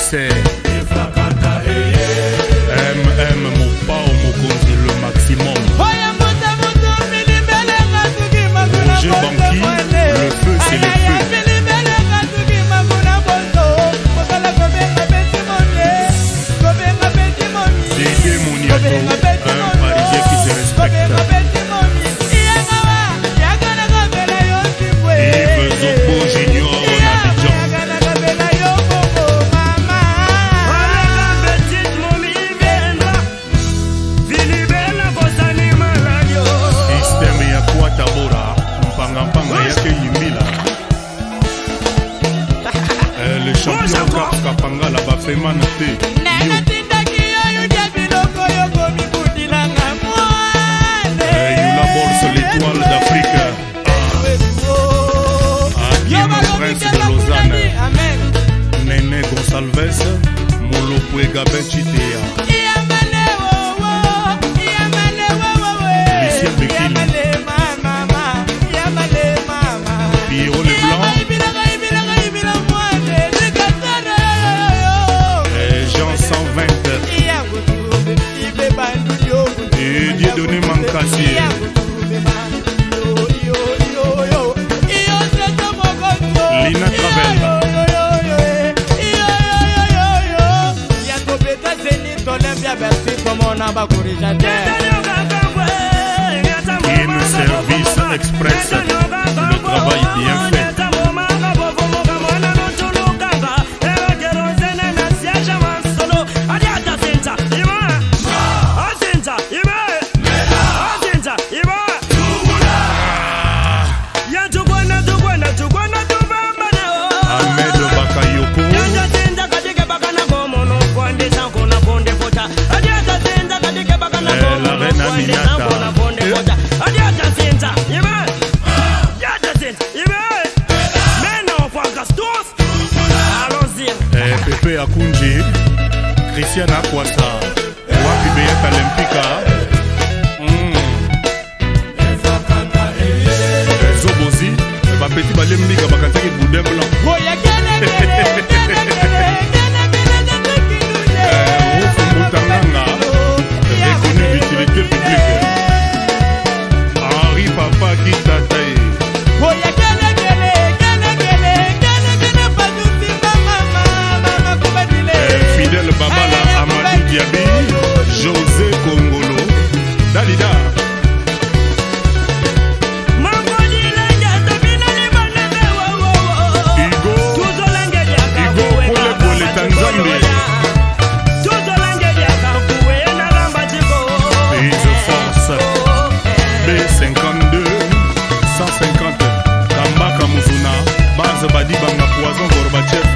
c'est MM Mopao Mokonzi le maximum. Roger Banqui, le feu c'est le feu. Dédé Moniato, un Parisien qui se respecte. Yves Zopo Junior en Abidjan. Système ya Kwatabora, Mpanga yake Yimbila. Le champion Cap Kapanga la Bafeman T. L'étoile d'Afrique, Guillaume Prince de Lausanne, Néné Gonçalves, Molopoué Gabin Chitea, Lucien Bekili, Pierrot Leblanc, Jean 120, et Dieudonné Mancassier. Lina Travel. In service express, le travail bien fait. Pepe Akunji, Christiana Kwasa, Wapi Beyat Olympica, Zobozi, Petit Balembiga Bakataki Boudin Blanc. Moutanganga, reconnu d'utilité publique. Henri Papa Kitatae. Fidèle Babala Amadou Diaby, José Kongolo, Dalida. Igo Kole Tanzambi. Payse Force B52 150 Kambaka Muzuna, Base Badibanga Poison Gorbachev.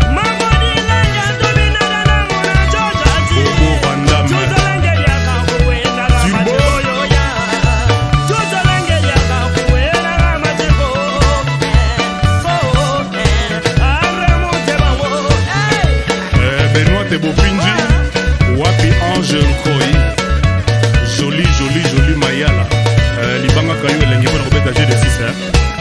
Bopinji, Wapi Ange Nkoi, joli Mayala, Libanga Kayo et l'Enguibon Robert âgé de 6 ans.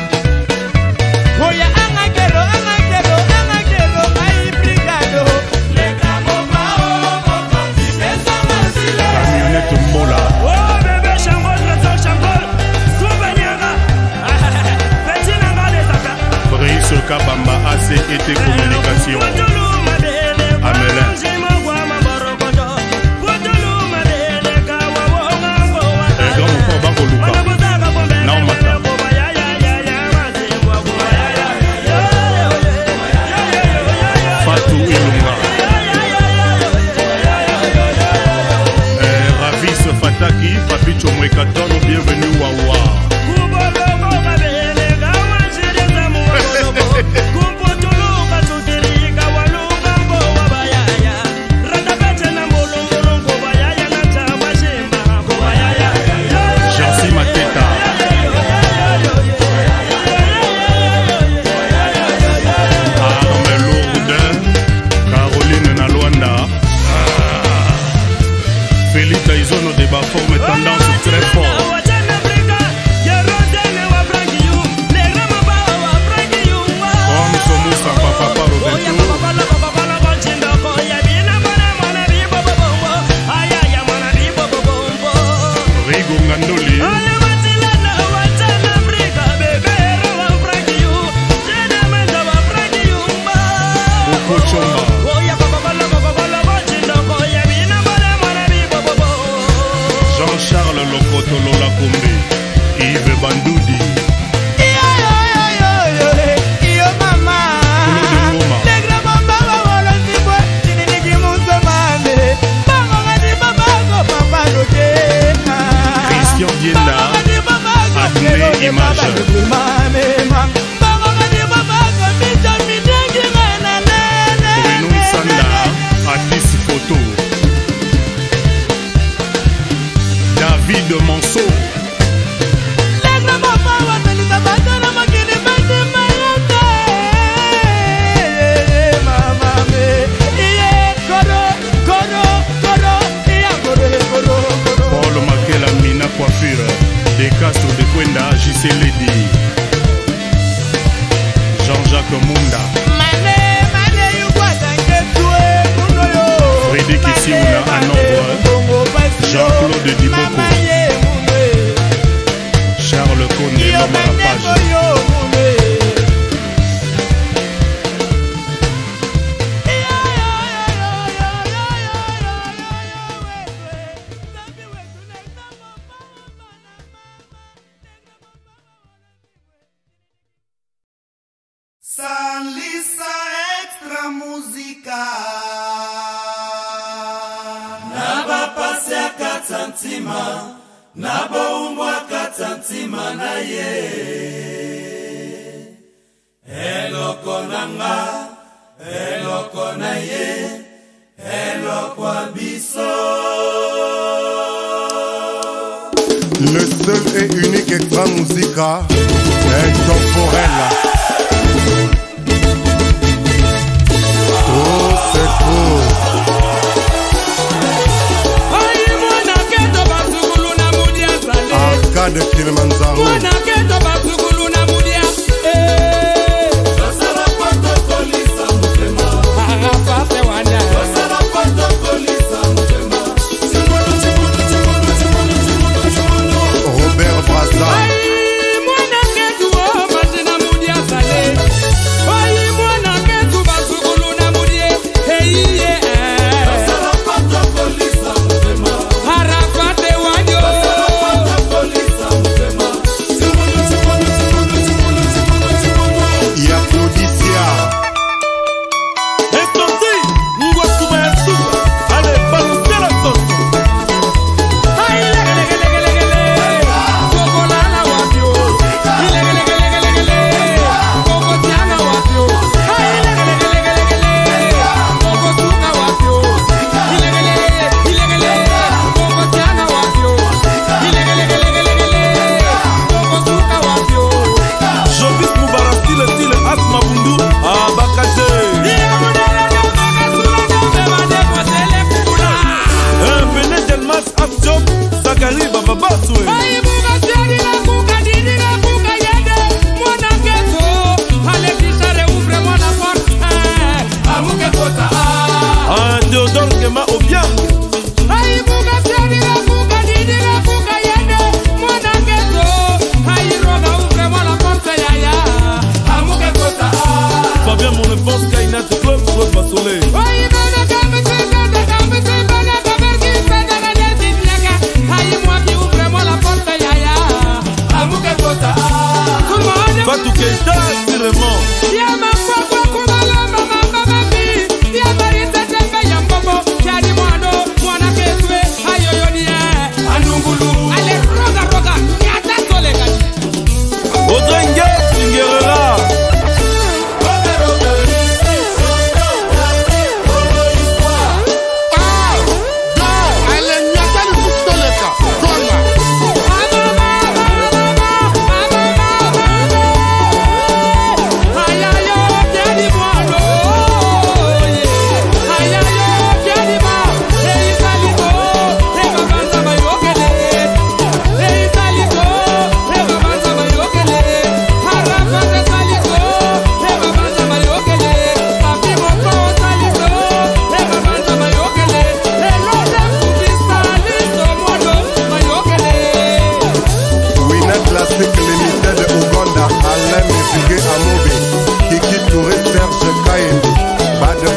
Camionnette Mola. Brice Kabamba, AC et Communication. Amelin. Fatou Ilunga. Ravis Fataki, Papi Chomwekatono, bienvenue Wawa. Félix Taizono de Baforme, tendance très fort. Chomba. Jean-Charles Lokoto Lola Kombe, Yves Bandoudi. Christian Diena, Adné Image. Bruno Sanda, Atis Photo. David Monceau. Paul Makela Mina Coiffure. Des Castro de Kwenda, JC Lady. Jean-Jacques Munda. Frédéric Siouna à nombre. Jean-Claude Diboko. Charles Condé, l'homme à la page. Salisa extra música. Naba pase a 4 centima, naba umbo a 4 centima na ye. Eloko nanga, eloko na ye, eloko abiso. Le seul et unique extra musica intemporel. Oh, c'est beau. Arcade Kilimanjaro. Robert Brazza.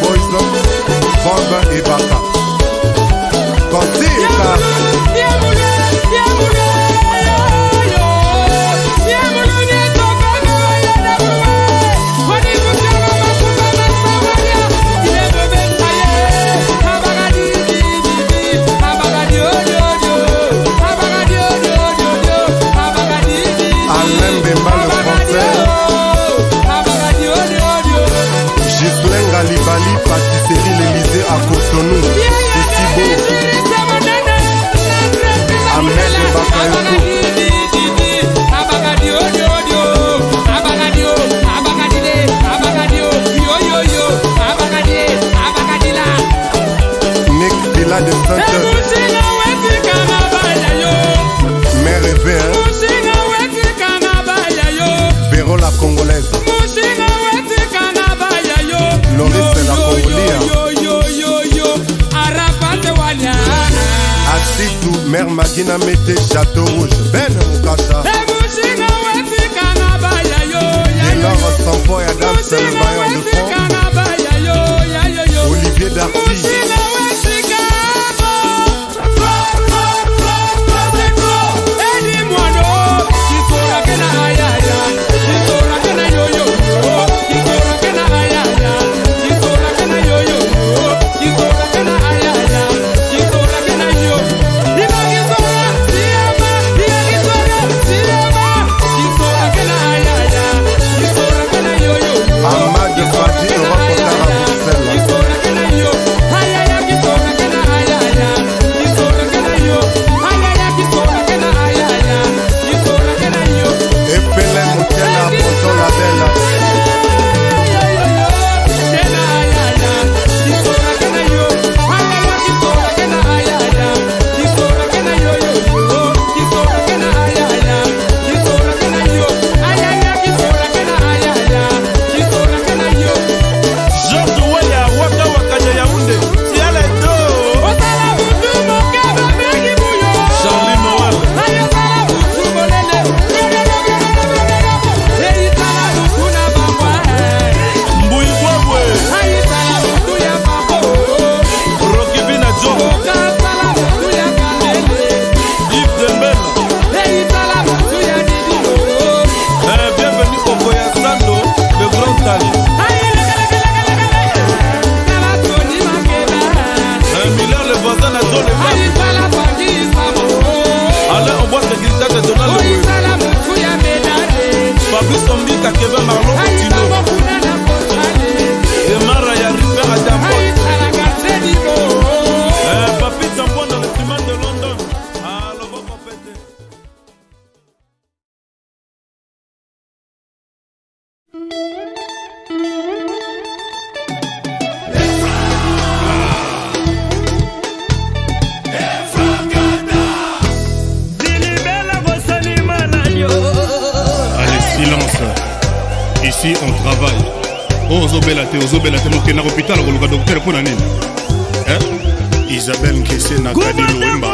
Boys, Bob et Baka. Continue. Libali, pâtisserie l'Elysée à Cotonou. C'est si beau. Ahmed Bakayoko. Nick Villa de Sainte. Mère et père. Véro la Congolaise. Loris c'est la Congolia. Assitou, Mère Magina Mété, Château Rouge. Ben Moukata. Délor Sampo et Adam, c'est le bailleur de fond. Olivier Darty. Ici on travaille. Oh, Ozobelate, mokena hôpital ko luka docteur pour nani. Isabelle Nkese na Kadi Loemba.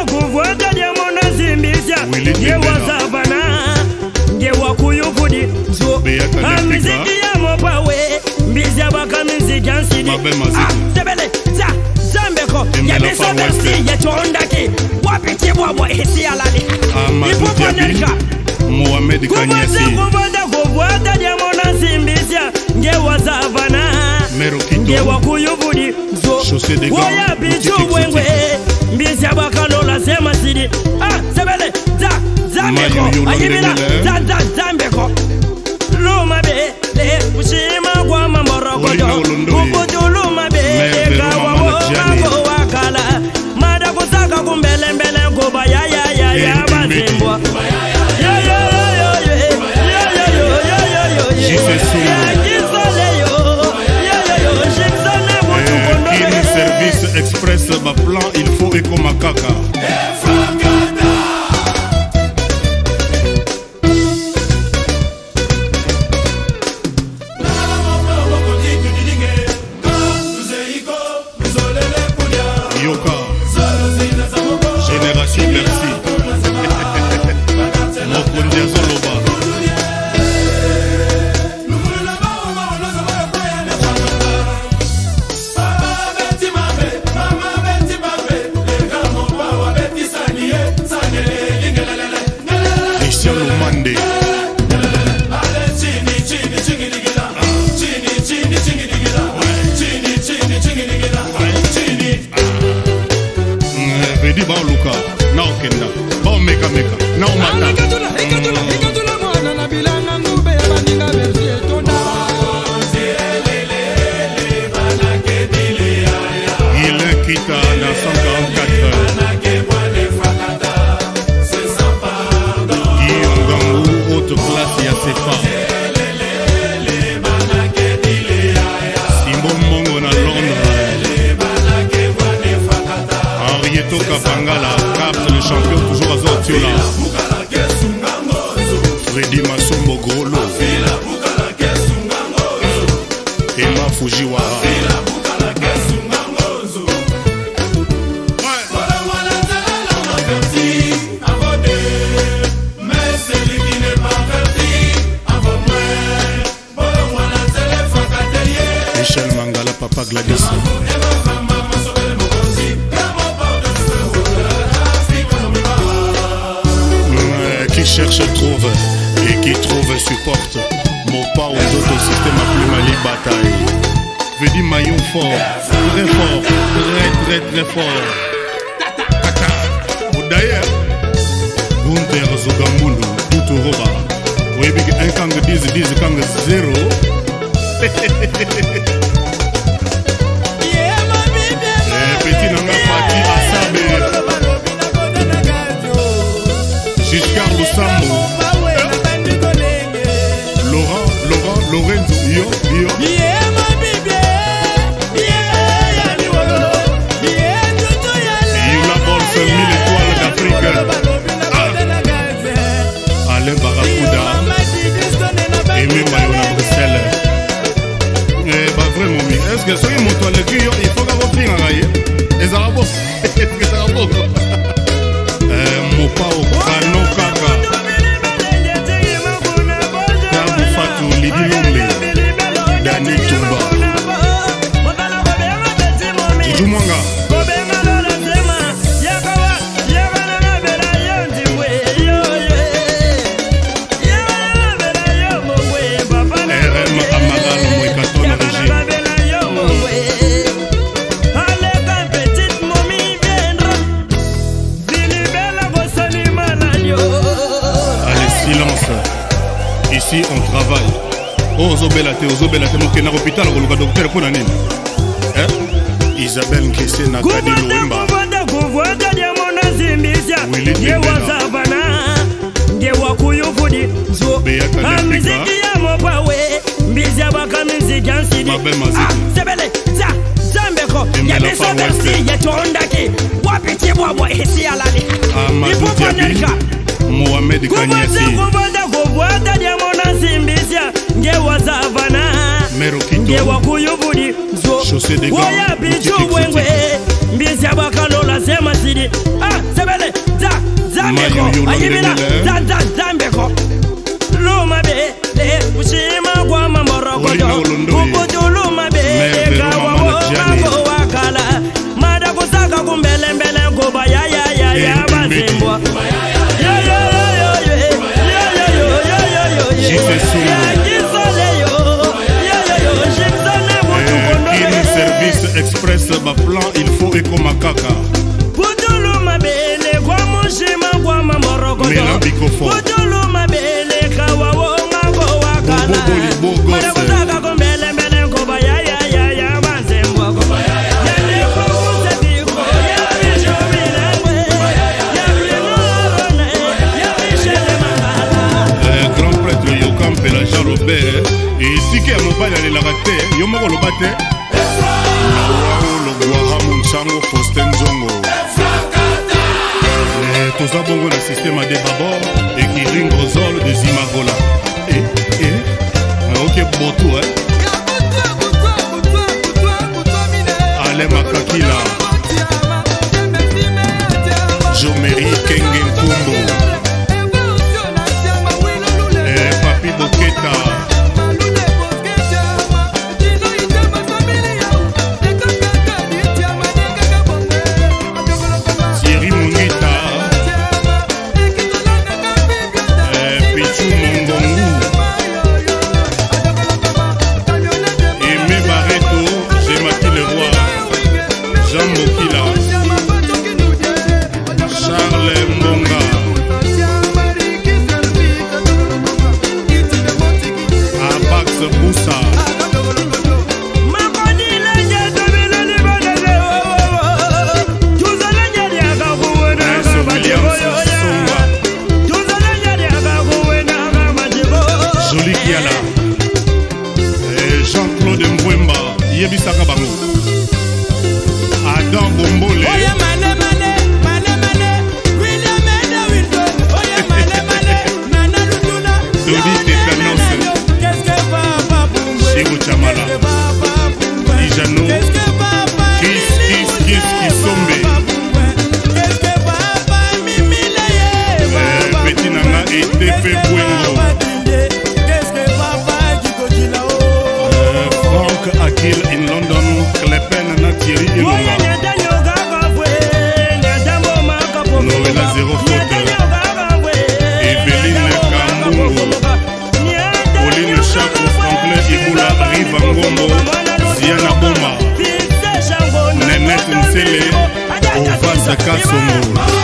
Mohamed Kanyasi chaussée de service express, ma plan, il faut éco macaca. Yoka, génération merci. Mokondiazo Loba. champion toujours aza otiola Freddy Masombo Grolo Emma Fujiwara Michel Mangala, Papa Gladys Qui cherche trouve et qui trouve supporte Mopa aux autres systèmes à plus mali bataille Veut dire maillon fort, très fort, très fort D'ailleurs Gunther Zogambundo, Tutu Roba Oui, un kang 10, kang 0 Petit nanga Fati Asabe Giscard Lusambo Laurent Lorenzo Yo la Bolse 1000 étoiles d'Afrique Alain Barracuda Aimé Mayona Bruxelles vraiment, est-ce que soyez mon toile il faut qu'avoir pris un rail et ça va bon Mopa au Kano Kaka Tabu Fatou Lidi Lombe Dani Tumba Juju Mwanga Ici on travaille. Oh, Ozobelate, mokena hôpital ko luka docteur pour nani. Isabelle Nkese na Kadi Loemba. Mohamed Kanyasi Chaussée des gants service express ma plan il faut Eko Makaka Mela Bikofo grand prêtre Yokam Pela Jean Robert et Tike à mobile à la raté Yomoko le batte le Guaha Mounsango Faustin Zongo Toza bongo le système à des babors et qui ring Rosol de Zimagola ok botou Ale Makakila Jomeri Kengen Kumbo Papi Boketa Jean-Claude Mbwemba Yebisaka Bango Adam Bombole Thierry Elonga Noëlla Zéro Faute Evelyne Kambungu Pauline Chaco Franklin Ibula Riva Ngombo Ziana Boma Nenette Nsele Ovasa Kasongo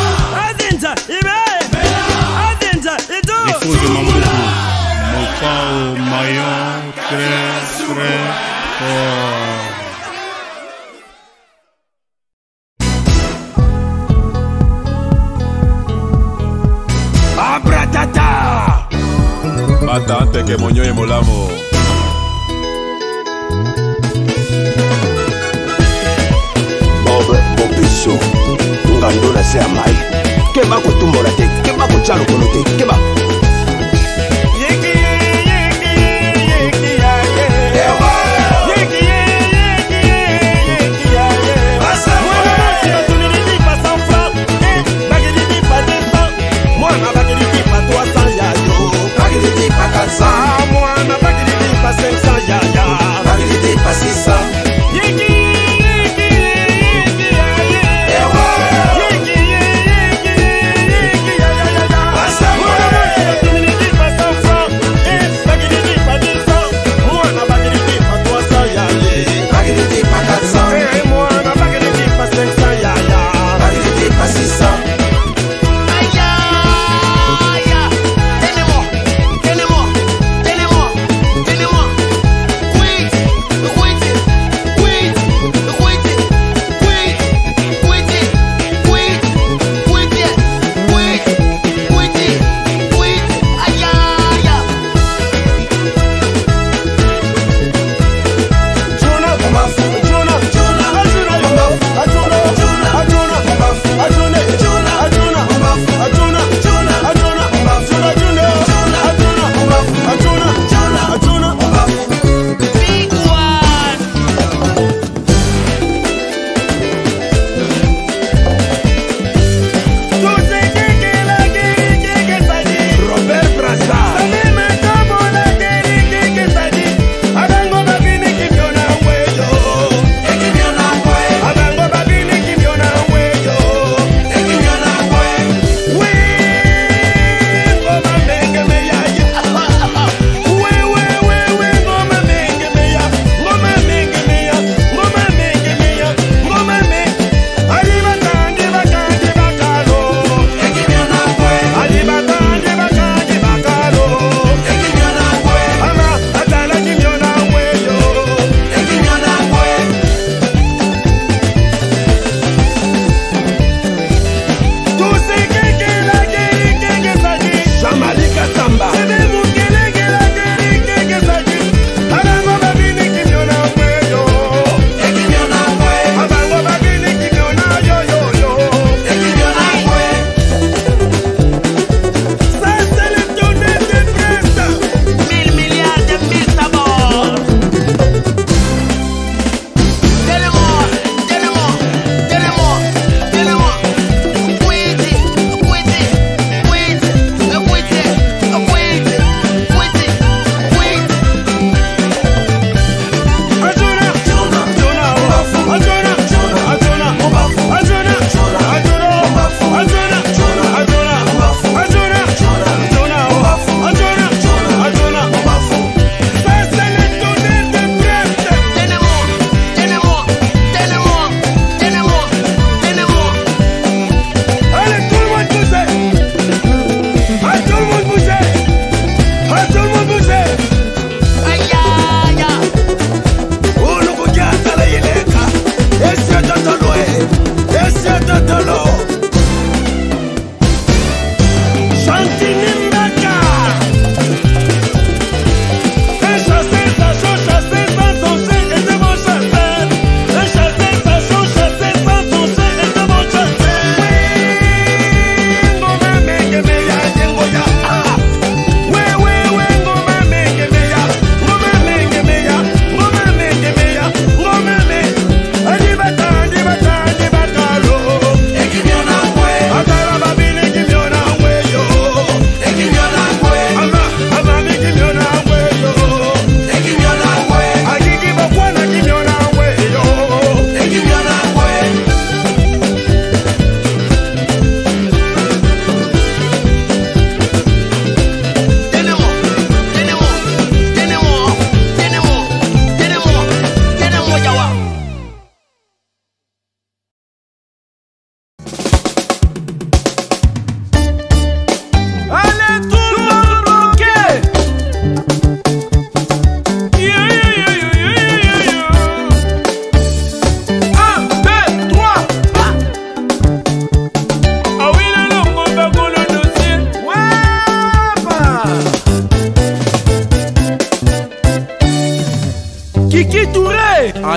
Ifose Mamoukou Mopao Mayon très très fort. Abratata Batante que moño y molamo Bob Bobiso Ngandona se amai Keba kutumora te Keba kuchalo konote Keba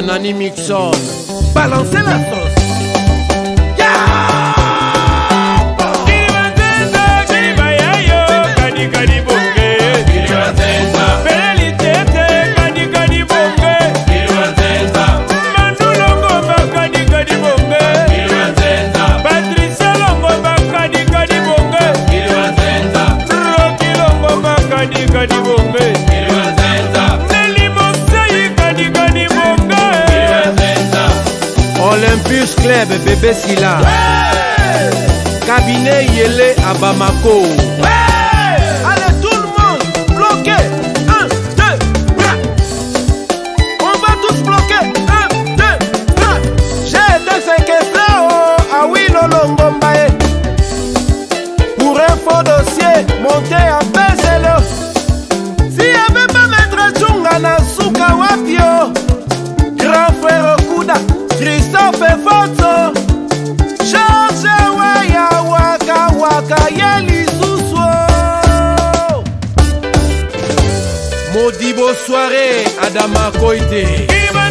Nani Mixon. Balancez la sauce. Olympus Club, bébé Silla. Cabinet Yélé à Bamako. Allez tout le monde, bloqué. 1, 2, 3. On va tous bloquer. 1, 2, 3. J'ai été séquestré à Wilolongombaye. Pour un faux dossier, monté à Peselo. Si y avait pas maître Tchunga na Souka Wapio. Grand frère Okuda, Christophe Foto, George Waya Waka Waka Yeli Sousou. Modibo soirée, Adama Koité.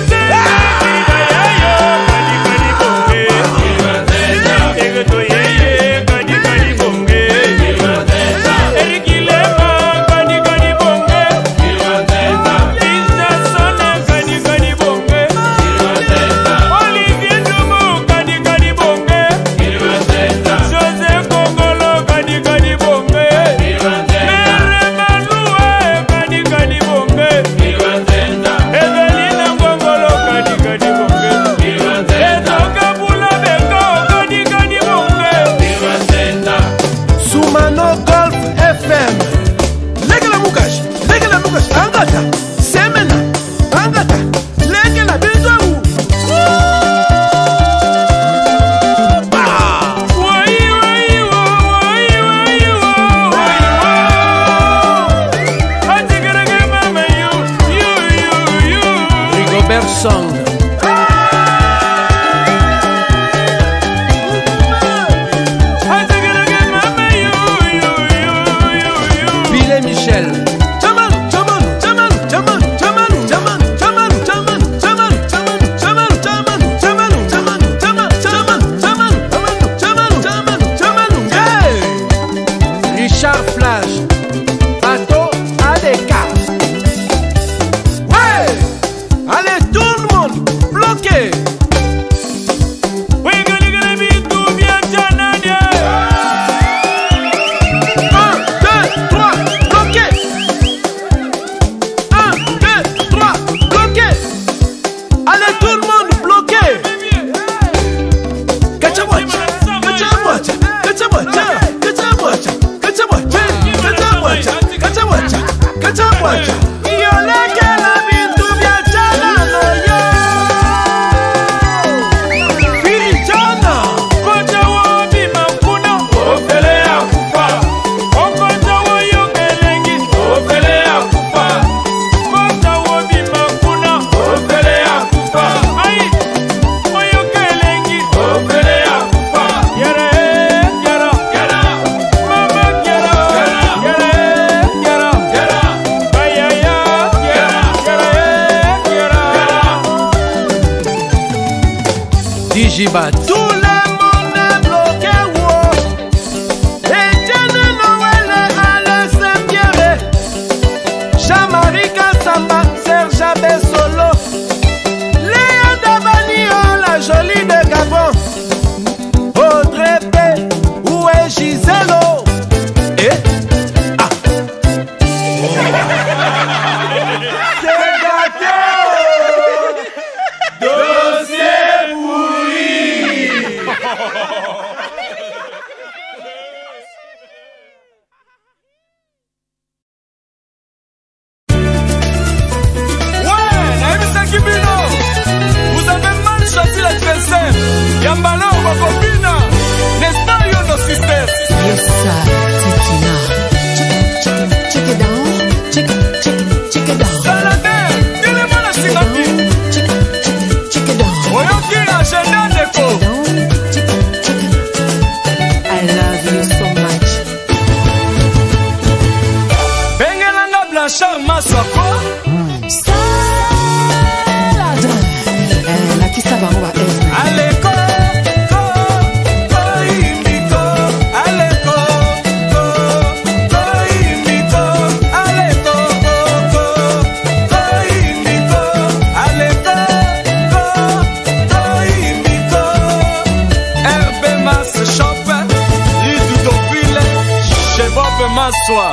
Digibat. Tout le monde est bloqué, wow. Etienne Noël à Saint-Pierre. Jean-Marie Kassamba, Serge Abessolo. Léa Dabanio, la jolie de Gabon. Audrey P, où est Giselo? Eh? Ah. C'est gâté. Dossier pourri. Ouais, Naïmisa Kibino, vous avez mal choisi l'adversaire. Yambalo, Wakobina, n'est-ce pas, Yono Sister? Yes, sir, Titina. Check it down, check it down. Saladin, dis-le-moi la Singapur. Check it down. Oyoki l'agenda déco. I love you so much. Bengelanga Blanchard Maswako. Salade. Maswa.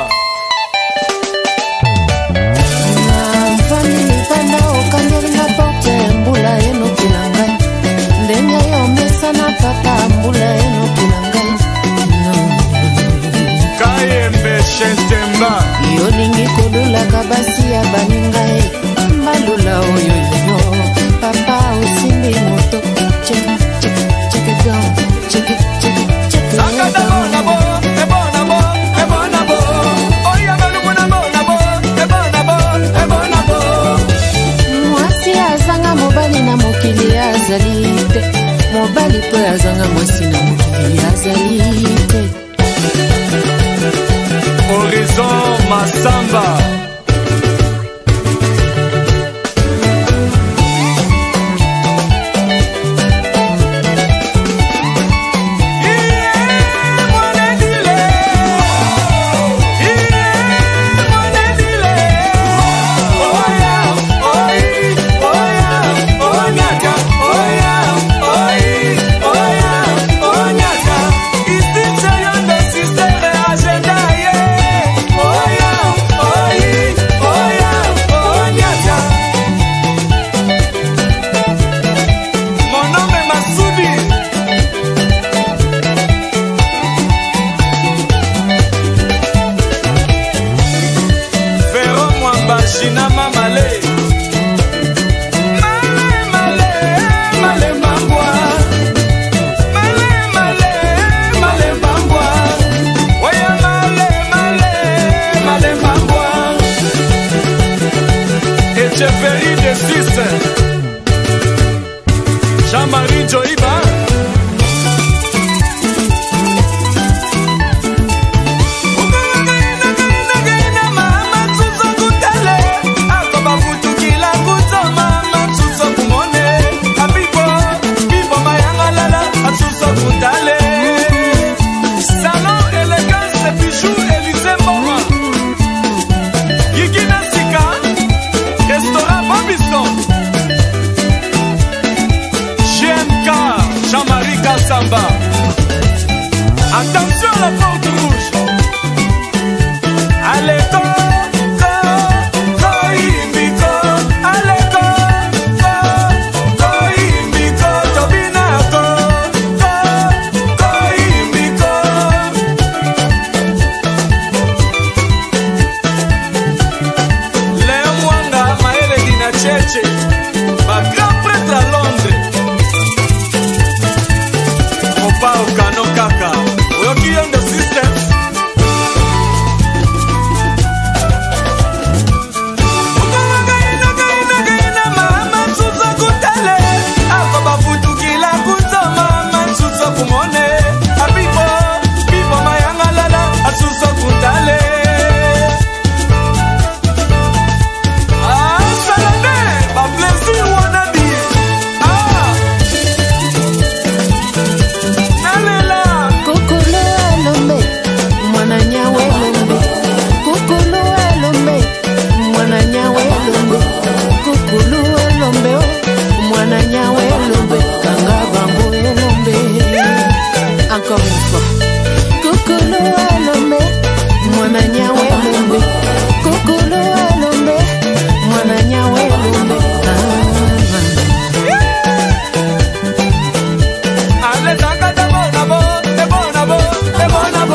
Nafani nipanda okandeli na porte mbula enoki na ngai ndenge yo mesana papa mbula enoki na ngai Kayembe Shentemba yolingi kolulaka basi ya baninga ye mbalula oyo yo papa osimbi moto check it down check it mwasi azanga mobali na mokili azali te mobali mpe azanga mwasi na mokili azali te Horizon Masamba Jean-Marie Joiba Salon élégance bijoux Élysée Moma Guigui Nassika Restaurant Bobisson Jean-Marie Kassamba. Attention à la porte rouge. Allez, Léon Mwanga, Maëlle Dina Cheche, ma grand prêtre à Londres. Pao Kano Kaka, working on the system. Encore une fois Kokolo alombe mwana nyawe lombe Kokolo alombe mwana nyawe lombe Ale taka de bonabo, de bonabo, de bonabo.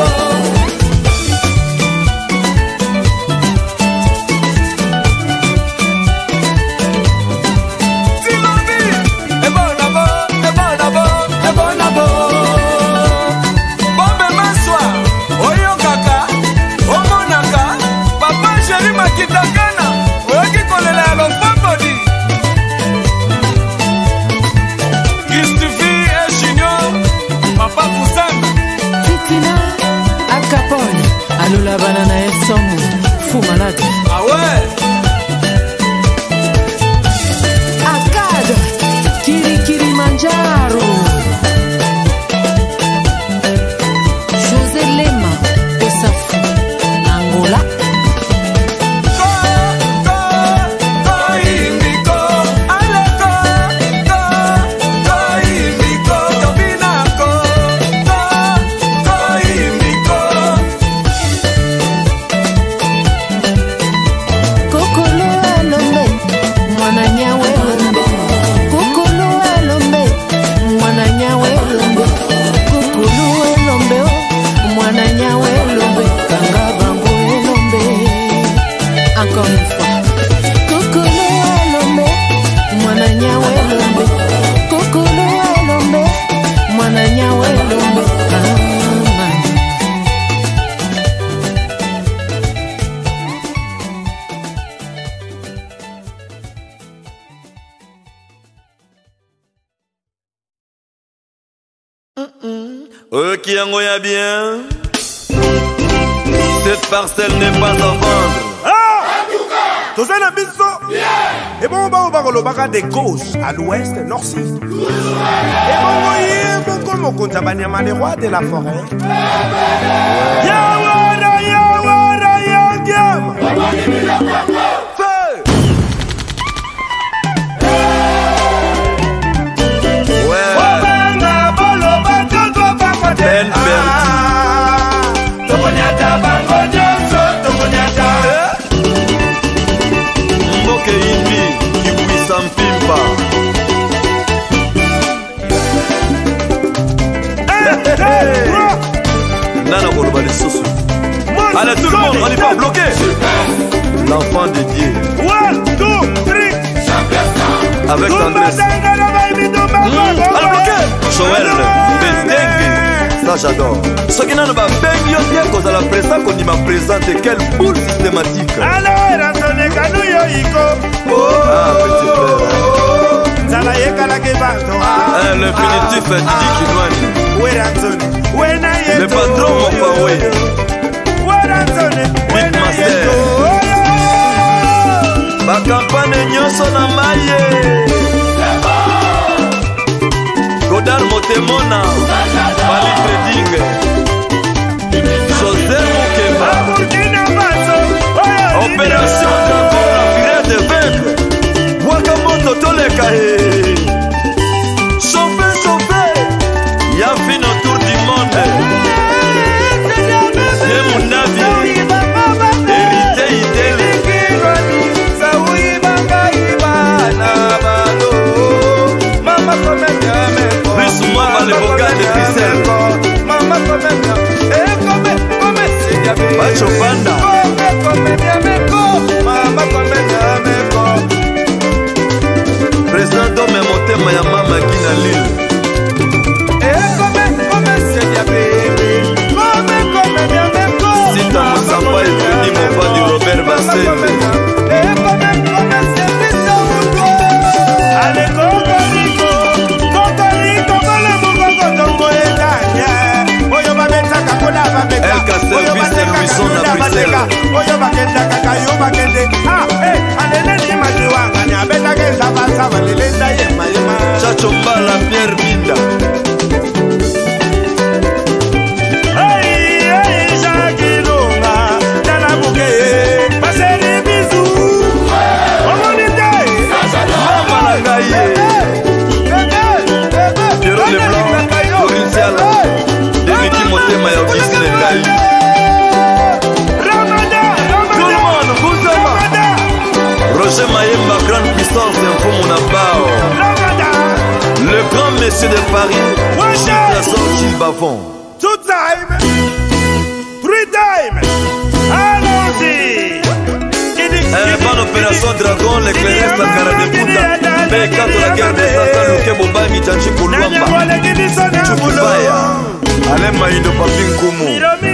Silobi, de bonabo, de bonabo, de bonabo. Bombe Maswa, Oyo Kaka, Omonaka, Papa Chéri Makitakana, Oyoki kolela ya lofambodi. Christophe et Junior, Papa Kusanga. Titina Akapone Alula banana esomu Fou malade Ah ouais. Akad Kiri Manjaro José Lema Osafu Angola qui yango ya bien. Cette parcelle n'est pas à vendre. Tous un abisso. Et bon, on va le de gauche à l'ouest, nord-sud. Et bon, voyez, beaucoup mon compte à Banyama, les rois de la forêt. Yawara, yawara, yagam. Feu. Ouais. Ben Mboke Indi, Kibouissa Mpimba. Nana Koloba les Soso. Allez tout le monde, on y va bloquer. L'enfant de Dieu. 1, 2, 3. Avec Tendresse. Allez bloquer. Joël, Bendengue. Ça j'adore. Ce qui n'a pas bien bien quand à la presse qu'on y m'a présenté quelle boule systématique. Ah, petit frère. L'infinitif est Didi Kinwani. Le patron Mofawe. Big Master. Ma campagne nyonso na maye. Godard Motemona. Bali Trading. José Moukeba. Opération Dragon, la fureur de vaincre. Wakamoto Tolekae. Chauffeur, chauffeur. Y'a fini autour du monde. C'est mon avis. Hérité, idéal. Plus ou moins par les bocats de Bruxelles. Macho Panda. Président d'homme motema ya mama Gina Lille. Sita Moussamba et Trini Mova du Robert Bassel. Elka service de luisson à Bruxelles. Chachomba la Pierre Binda. Pierrot Leblanc, provincial. Demiki Motema ya Auguste Ngai. Tout le monde, vous Roger Mayemba, grande puissance, info mon abao. Le grand monsieur de Paris, Gilles Trésor, Gilles Bavon. 2 time, 3 time. Allons-y. Bonne opération Dragon, l'éclaireur Sakara de Bouta. P4 la guerre des Satan, Luke Bobai, Janchi Koulouamba. Chukubaya. Alain Maïdo Papin Koumou.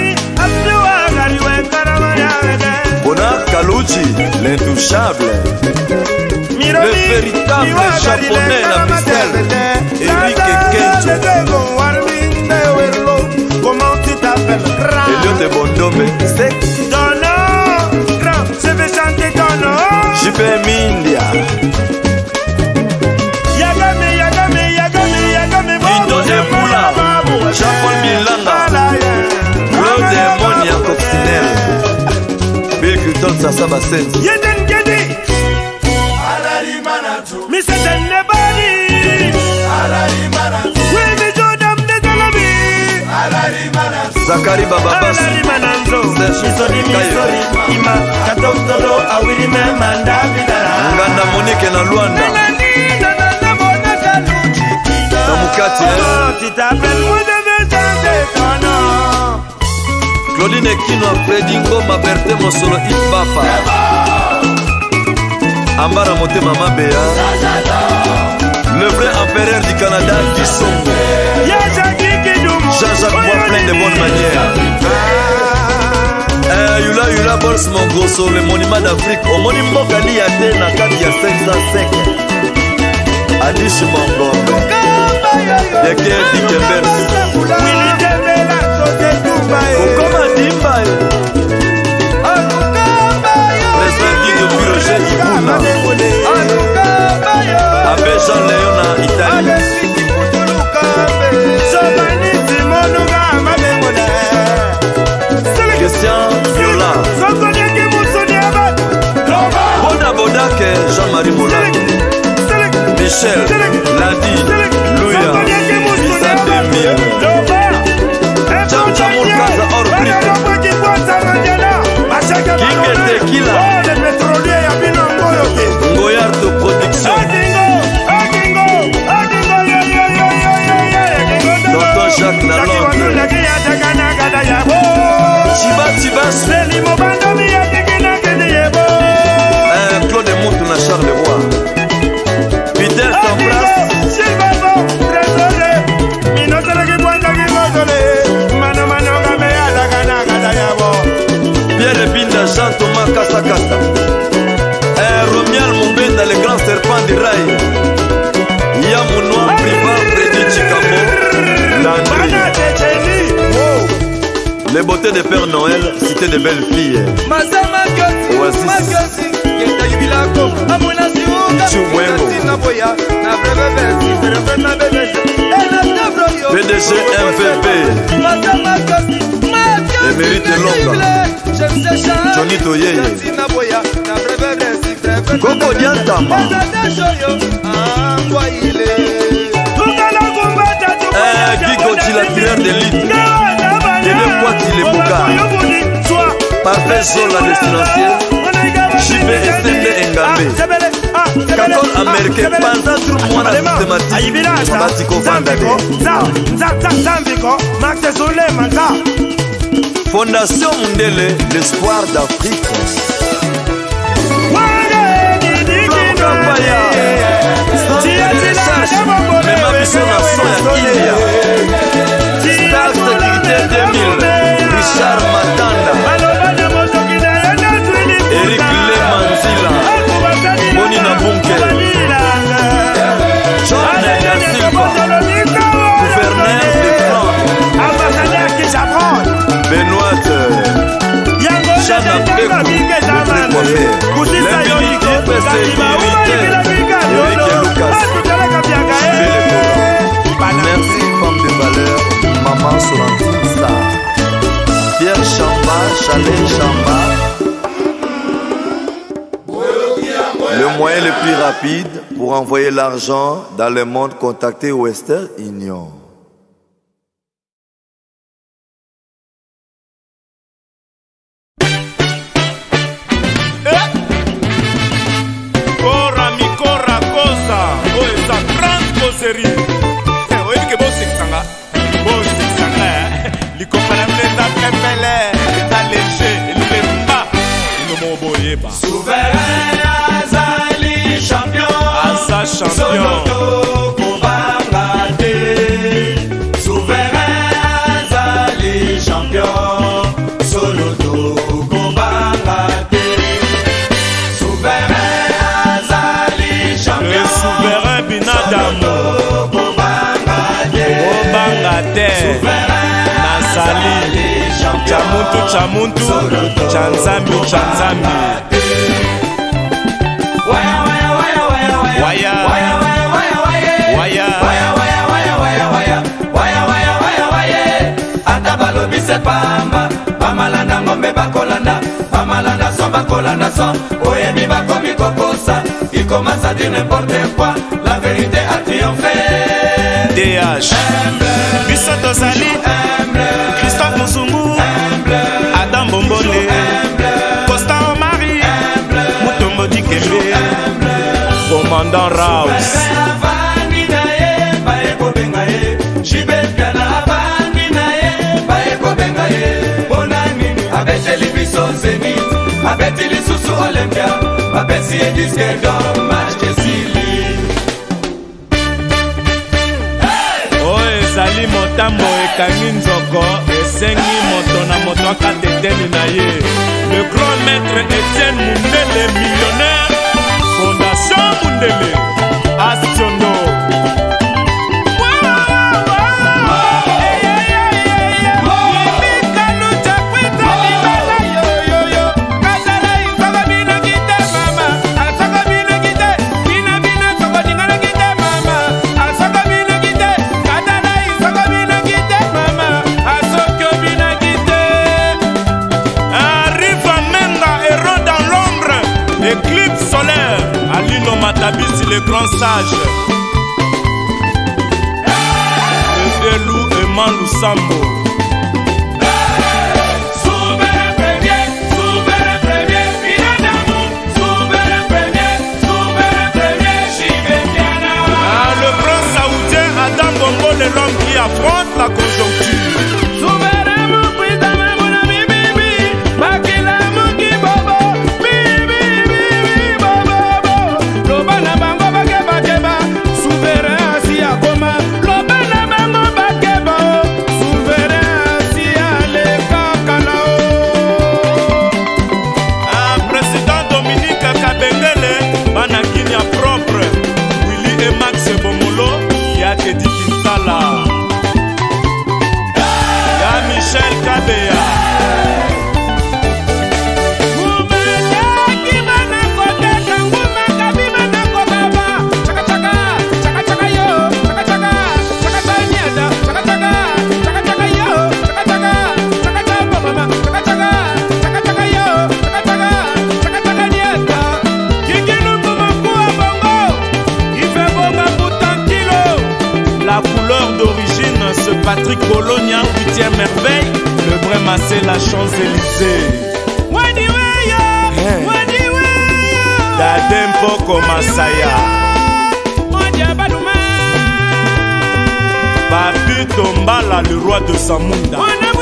Bonar Kalouchi, l'intouchable. Le véritable japonais la Bruxelles. Eric Kenjo. Comment tu t'appelles? Elliot de Bondombe. Ton nom, grand, je vais chanter ton nom. JP Mindia. Yagame, Yagame, Yagame, Yagame. Indo Eboula. Jean-Paul Milanga. Claude Monia Coccinelle. Bill Clinton Sassaba Sensi. Yeden Gedi. Mr. Denebadi. We be Jordan de Dalabi. Zakari Baba Basu. Nganda Monique na Luanda. Namukati. Claudine Kino Freddy Ngoma Berthe Mosolo Itbafa. Ambara Motema Mabea. Le vrai empereur du Canada, Kisongo. Jean-Jacques Bois plein de bonnes manières. Yula Bols Mongoso, le monument d'Afrique. Au monument Kali Yate na kati ya 505. Adish Mangombe. Yeke Dikembers. Michel, Ladi, Louya, Lisa Demir, Jam Jamour Kaza Orbrique, King Tequila, Goyardo Production, Dr. Jacques Lalonde, Chibas, Claude Moutouna Charleroi, Peter Sampras, Pierre Binda, Jean-Thomas Kassakassa, Romial Mombenda, le grand serpent du rail, Yamounois, Priva, Freddy Chikambo, Landry, les beautés de Père Noël, cité de belles filles, Oasis, Chumwengo, PDG MVP, Émérite Longa, Johnny Toyeye, Coco Diantama, Guigo Tilatireur d'élite, Dele Poiti les Bougas, Parfait Zola de Silencieux, JB SND Engambe, Kakol américain, Panza tout le monde systématique, Batiko Vandade, Fondation Mundele, l'espoir d'Afrique. Flampaya, centre de recherche, même ambition nation à India. Star Sécurité 2000, Richard Matanda, Eric Lemanzila, Bonina Bunker, John Nega Silva, gouverneur de France, Benoît Chana Bekou, le précoiffeur, l'infinité sécurité, Eric Lucas, merci femme de valeur, maman Sorantine Star, Pierre Chamba, Chalet Chamba. Le moyen le plus rapide pour envoyer l'argent dans le monde, contactez Western Union. Souverain Azali champion, Solo Kobangate. Souverain Azali champion, Solo Kobangate. Souverain Azali champion, le souverain Binadamu Kobangate. Nasali Chamuntu Chanzambi Bise pamba, bamalanda ngombe bakolanda, bamalanda son bakolanda son, oyebi bakomi kokosa, il commence à dire n'importe quoi, la vérité a triomphé. DH, Biso Tozali, Christophe Moussoungou, Adam Bombole, Costa Omari, Mutombo Dikembe, Commandant Raus. Abeti lisusu Olympia, abeti ediske dommage kesili. Oh, ezali motambo ekangi nzoko, esengi moto na moto akateteli na ye. Le grand maître Etienne Mundele, millionnaire, Fondation Mundele, Astiono. Eclipse solaire, Alino Matabisi, le grand grand sage. Le vieux loup aimant Lusambo. L'homme qui affronte la conjoncture. Souverain mon président, mon ami Bibi, Bakila Moki Bobo, Bibi, Bobo, Lobana Bango Bakeba, souverain Asia Goma, Lobana Bango Bakeba, souverain Asia Leka Kalao. Président Dominique Kabengele, Banakinia propre, Willy et Max Bomolo, Yakedi Kinsala. Michel Kabea. La couleur d'origine, ce Patrick Bologna, 8e merveille, le vrai massé, la Champs-Élysées. Dadempo Komasaya. Papi Tombala, le roi de Samunda.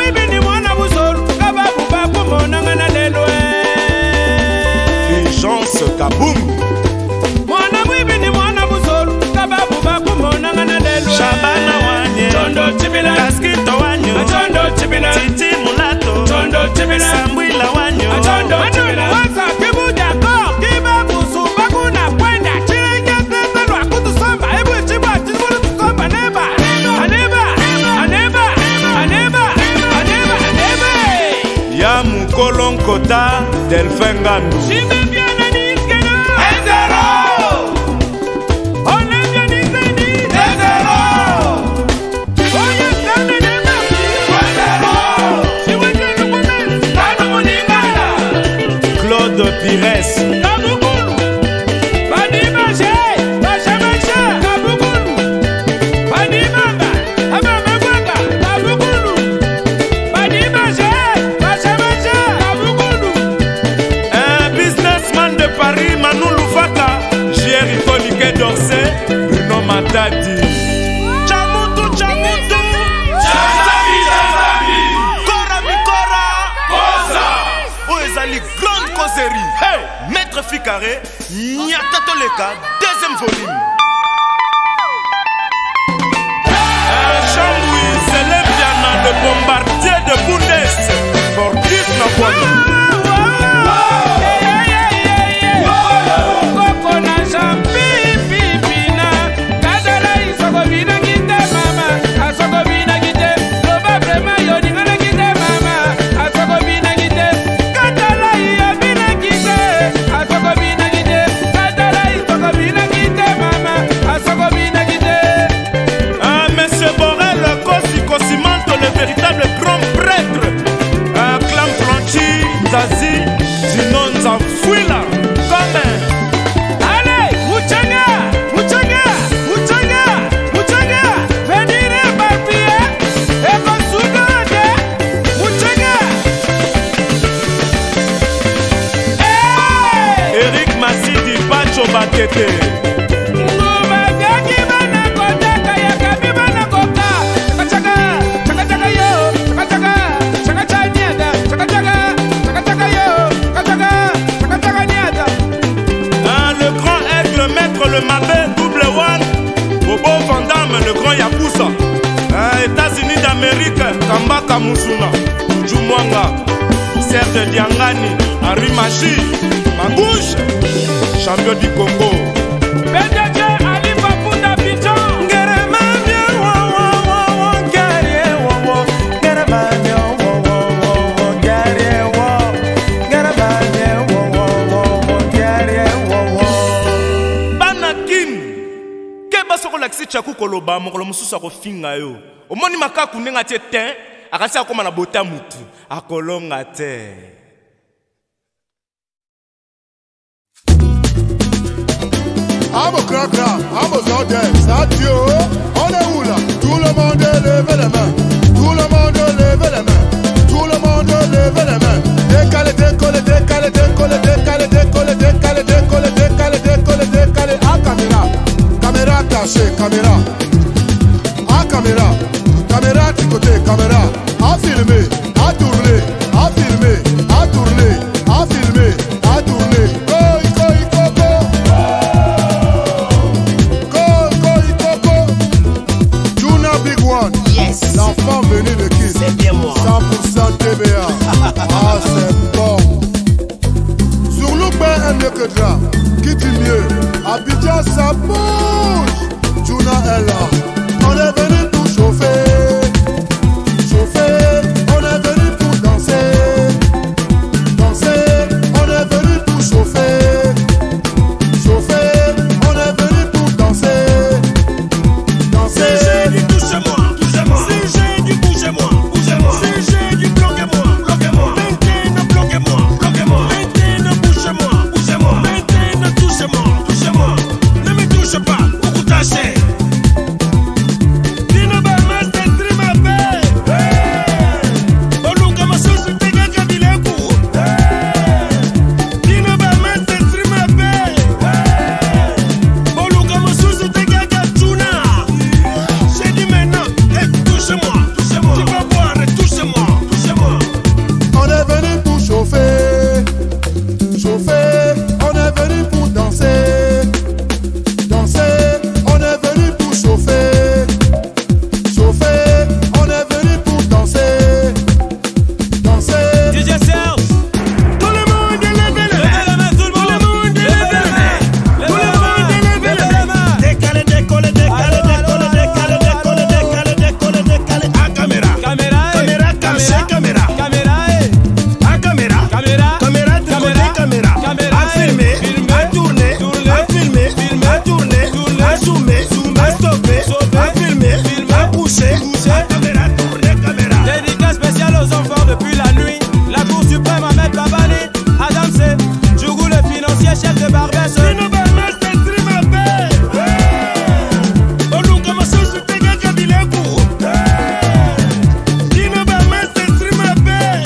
Fulgence Kaboum. Shabana wanye Chondo Chibila Kaskito wanyo Chondo Chibila Titi Mulato Chondo Chibila Sambuila wanyo Chondo Chibila Wasa kibuja ko Kiba busu bakuna kwenda Chirenge tete lwa kutu samba Ebu chibwa chibulu tusomba Neba Aneba Aneba Aneba Aneba Aneba Ya mukolon kota Delphin Gandu Shime biana niskeno Ezero Pires Kabugulu Badi Maje Maje Maje Kabugulu Badi Mamba Ababa Bwaga Kabugulu Badi Maje Maje Maje Kabugulu Un businessman de Paris Manu Lufaka Jericho Ligue d'Orsay Bruno Matadi Chamutu Chamutu Chazabi Chazabi Kora Mikora Kosa Oezali grande causerie. Hey, Maître Ficaré, Nyakatoleka, deuxième volume. Jean-Louis Zelembiana, le bombardier de Bundes, Fortis Napoitou. Véritable grand prêtre, un clan Franchi, Zazie, sinon Zanfouila, comme allez, Mouchanga, Mouchanga, Mouchanga, Mouchanga, venez papier, et qu'on soude, Mouchanga. Eric Massidi, Pacho Bakete. Le Mabé, double one, Bobo Van Damme, le grand Yakuza. États-Unis d'Amérique, Kambaka Musuna, Jumwanga, Serge Diangani, Henri Machi, Magouche, champion du Congo. PDG Ali Papouda Pichon. Laxi chaku koloba mokolo mususu akofinga yo omoni makaku ndenga tie ten akasi akoma na bota mutu akolonga te. Amo cracra, amo zodé, sadio. On est où là? Tout le monde lève les mains. Tout le monde lève les mains. Tout le monde lève les mains. Décalé, décollé, décalé, décollé, décalé, décollé, décalé, décollé, décalé, décollé, décalé. À caméra, caméra cachée, caméra. À caméra, caméra du côté, caméra. À filmer, à tourner, à filmer, à tourner, à filmer, à tourner. Yes. L'enfant venu de qui? C'est bien moi. 100% TBA. Ah, c'est bon. Sur le bain, un mieux que drap. Qui dit mieux? Abidjan, ça bouge. Juna est là. On est venu pour chauffer. Chauffer. On est venu pour danser. Danser. On est venu pour chauffer. Chauffer. On est venu pour danser. Danser. Touche-moi. Si j'ai du bougez-moi, bougez-moi. Si j'ai du bloquez-moi, bloquez-moi. Maintenant bloquez-moi, bloquez-moi. Maintenant bougez-moi, bougez-moi. Maintenant touchez-moi, touchez-moi. Ne me touche pas, beaucoup tâché. Dino ba master stream a paix. Olu kama sosu tega kabileku. Dino ba master stream a paix. Olu kama sosu tega katuna. J'ai dit maintenant, touchez-moi, touchez-moi. Tu vas boire, touchez-moi, touchez-moi. On est venu pour chauffer, chauffer. On est venu pour danser, danser. On est venu pour chauffer, chauffer. On est venu pour danser, danser. DJ Serge, Tout le monde lève les mains. tout le monde, Tout le monde lève les mains. Tout le monde lève les mains. Décalé, décollé, décalé, décollé, décalé, décollé, décalé, décollé, décalé. À caméra. Caméra cachée, caméra. À caméra. Caméra de côté, caméra. À filmer, à tourner, à filmer, à tourner, à zoomer, à stopper, à filmer, à pousser, à caméra, tourner, caméra. Dédicace spéciale aux enfants depuis la nuit. La Cour suprême Ahmed Babali, Adam C, Djougou le financier, chef de Barbès. Dino ba master stream a paix. Olu kama sosu tega kabileku. Dino ba master stream a paix.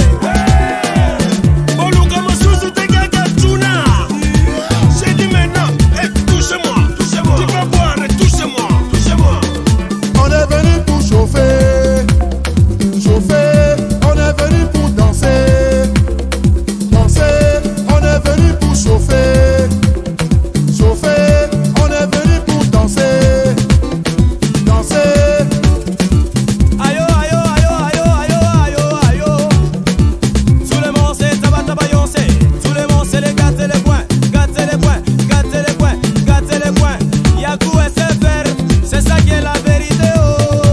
Olu kama sosu tega katuna. J'ai dit maintenant, touchez-moi, touchez-moi. Tu vas boire, touchez-moi, touchez-moi. On est venu pour chauffer, chauffer. On est venu pour danser, danser. On est venu pour chauffer, chauffer. On est venu pour danser, danser. Ayo, ayo, ayo, ayo, ayo, ayo, ayo. Sous le mont, c'est tabayon, c'est. Sous le mont, c'est les gâter les points, gâter les points, gâter les points, gâter les points. Yakou SFR, c'est ça qui est la vérité, oh.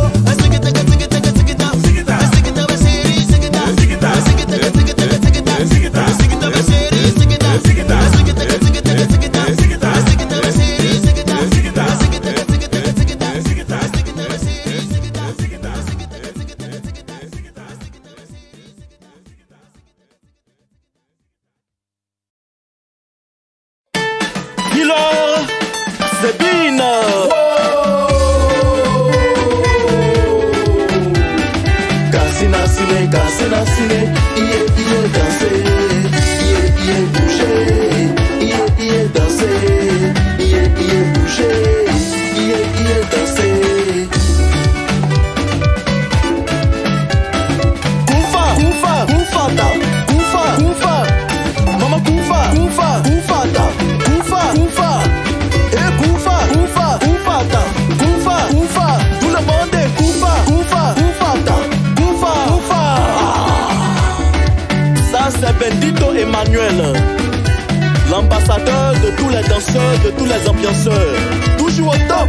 Killer, c'est Bin. Cassina, ciné, iye, danser, iye, bouger, iye, danser, iye, bouger, iye, danser. Kufa, mama kufa, ta, kufa, tout le monde est kufa, ta, kufa. Ça c'est Bendito Emmanuel, l'ambassadeur de tous les danseurs, de tous les ambianceurs, toujours au top.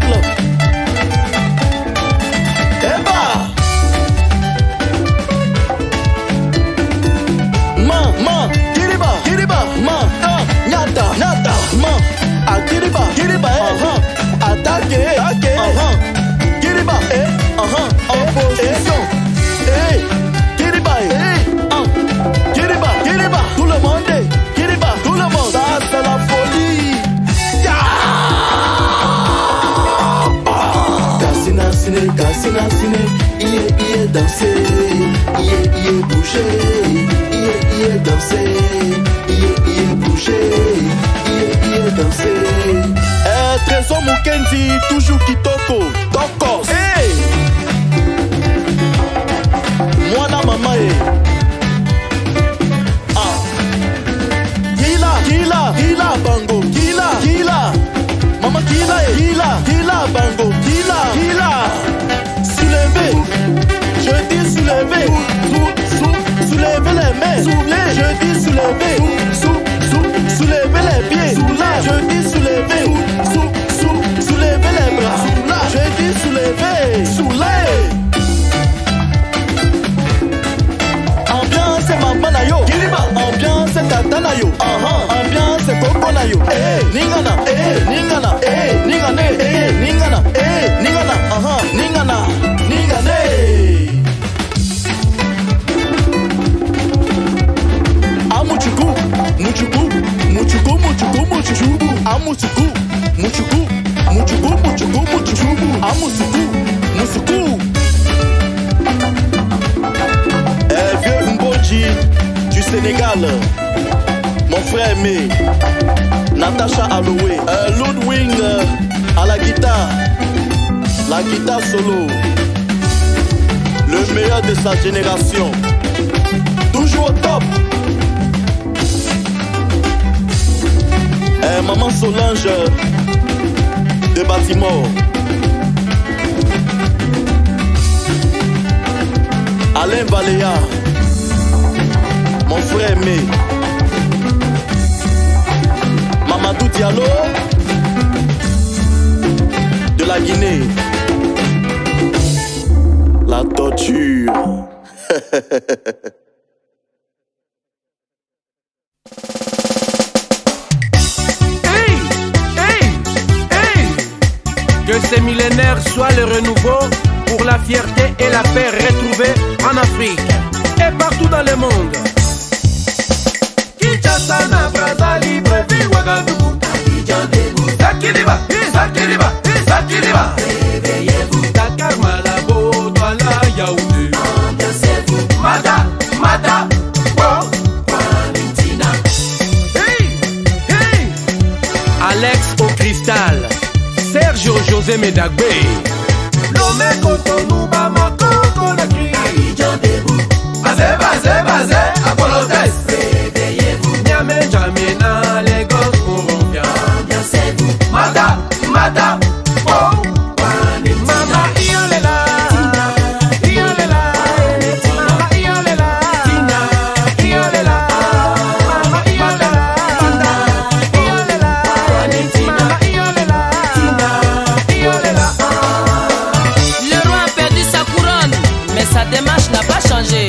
Kiriba, nata, Kiriba, attaque, Kiriba, en position, Kiriba, tout le monde, ça c'est la folie. danser, bouger, danser, bouger, danser. Trésor Mukendi, toujours Kitoko, Tokos. Hey! Mwana mama Kila bango, kila Mama kila bango, kila Soulevez, je dis soulevez, soulevez les mains, je dis soulevez, soulevez les pieds, je dis soulevez, soulevez les bras, je dis soulevez, Ambiance maman na yo, ambiance tata na yo, ambiance koko na yo, ningana, ningane, ningana, ningane. Amuchuku, amuchuku, amusuku. Vieux Mboji du Sénégal, mon frère aimé, Natacha Aloé, Ludwig à la guitare solo, le meilleur de sa génération, toujours au top. Maman Solange de Baltimore, Alain Valéa, mon frère aimé, Mamadou Diallo de la Guinée, la torture. Que ces millénaires soient le renouveau pour la fierté et la paix retrouvée en Afrique et partout dans le monde. Kinshasa na Brazzaville, Libreville, Ouagadougou, Abidjan, Debout, Sakiriba, réveillez-vous, Dakar, Malabo, Douala, Yaoundé, ambiancez-vous, Mada, Valentina. Hey, Alex au cristal, Sergio José Medagbe, Lomé Cotonou, Bamako, Conakry, Abidjan, Debout, Bazé, Apollotes, réveillez-vous, Niamey, N'Djamena, Lagos, on revient, ambiancez-vous, Mada, Mama, Iolela, Mama, Iolela, Mama, Iolela. Le roi a perdu sa couronne, mais sa démarche n'a pas changé.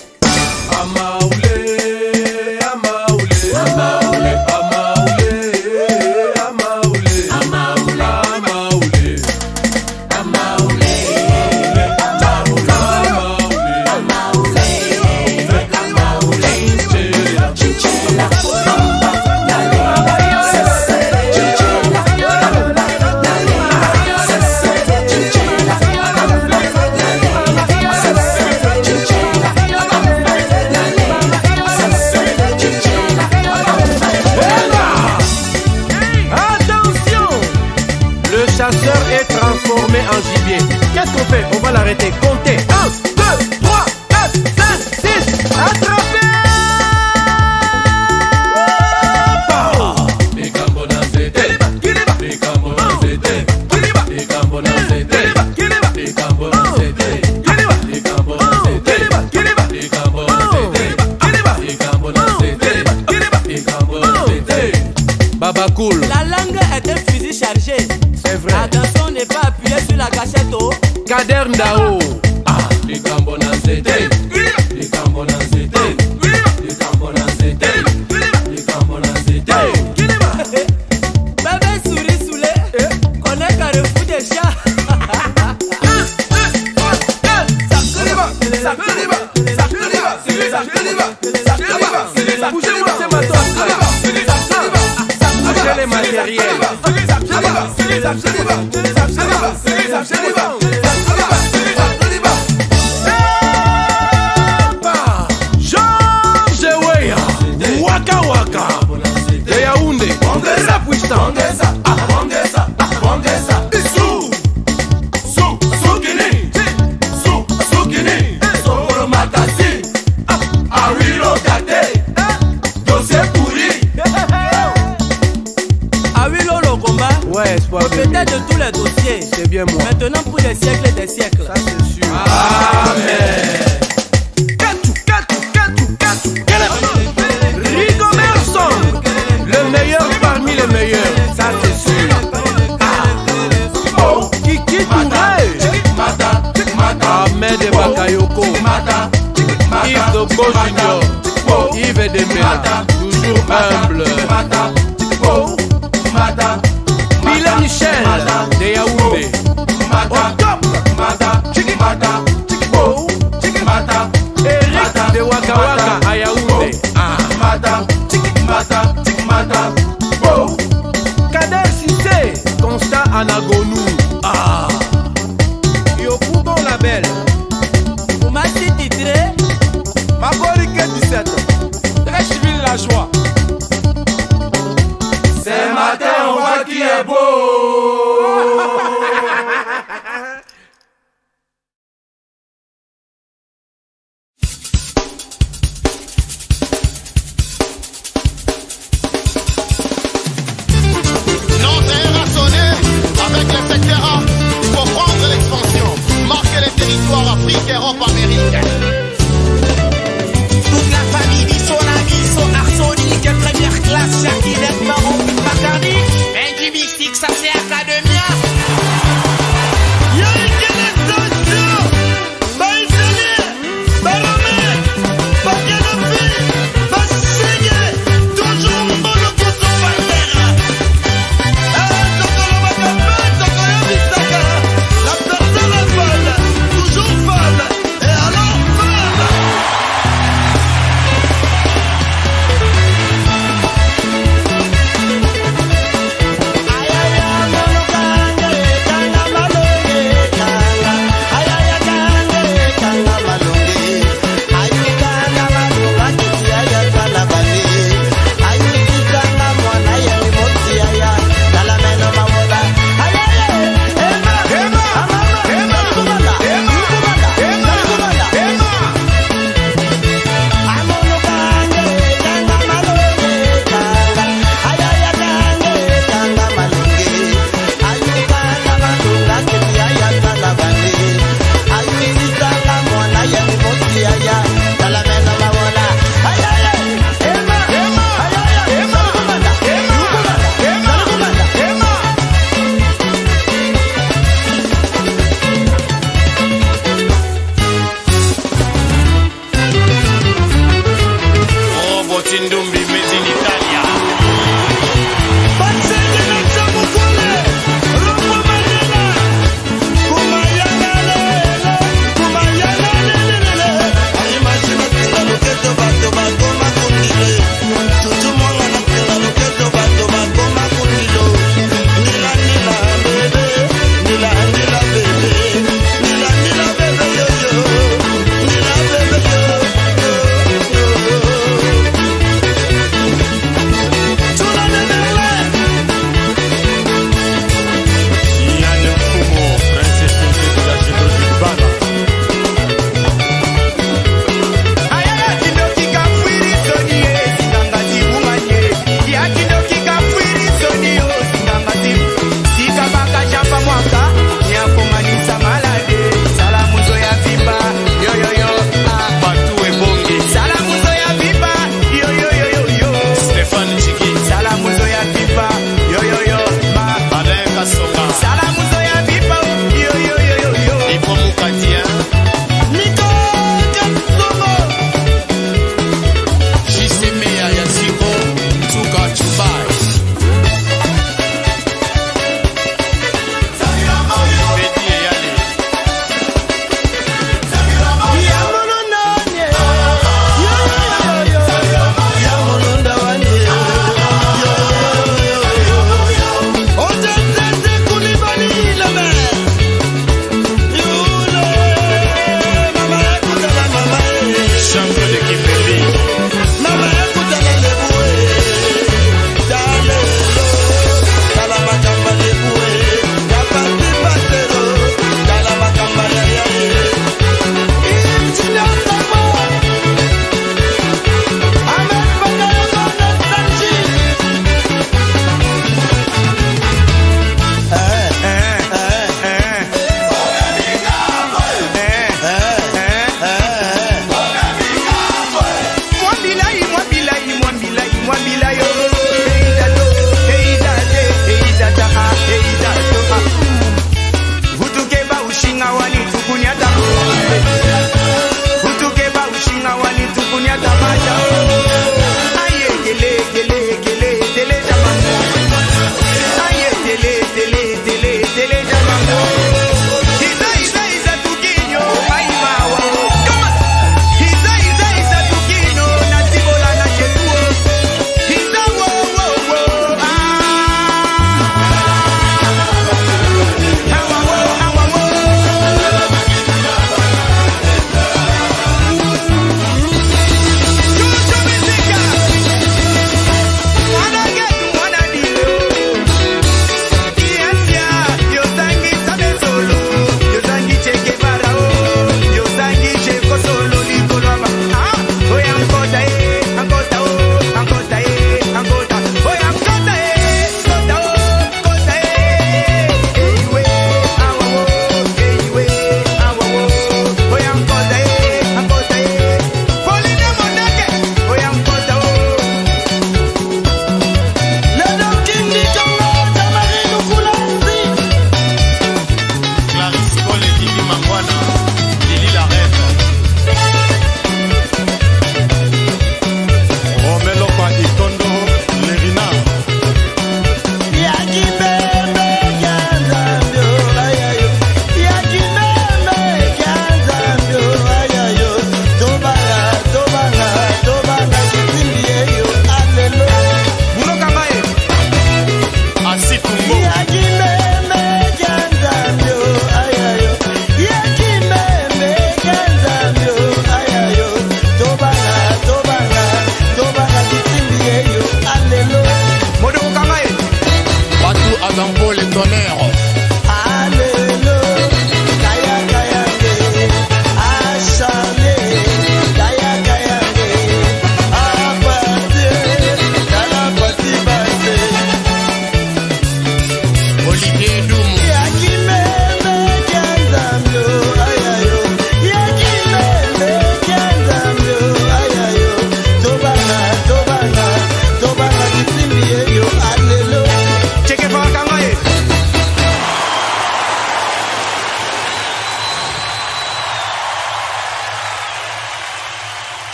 Transformé en gibier. Qu'est-ce qu'on fait? On va l'arrêter. Comptez. 1, 2, 3, 4, 5, 6. Attrapez! Baba Cool. La langue est un fusil chargé. C'est vrai. Attention, n'est pas appuyé sur la gâchette. Kader Ndao. Bébé souris soulé, on est carrefour des chats. Bougez-moi ces matons. Bougez les matériels. Ahmed Bakayoko, Yves Doko Junior, Yves Dembela, toujours humble. Billy Michel de Yaoundé, au top. Eric de Waka Waka à Yaoundé. Kader Cissé, Constant Anagonou. Yokou bon label. Vous m'avez titré Maborike 17, très civil la joie. Ce matin on voit qui est beau. Afrique, Europe, Amérique. Toute la famille Bisso, la Bisso, Arsonic, première classe, Jacqueline, Maron, Bacardi, Benji Mystique, ça c'est Academia.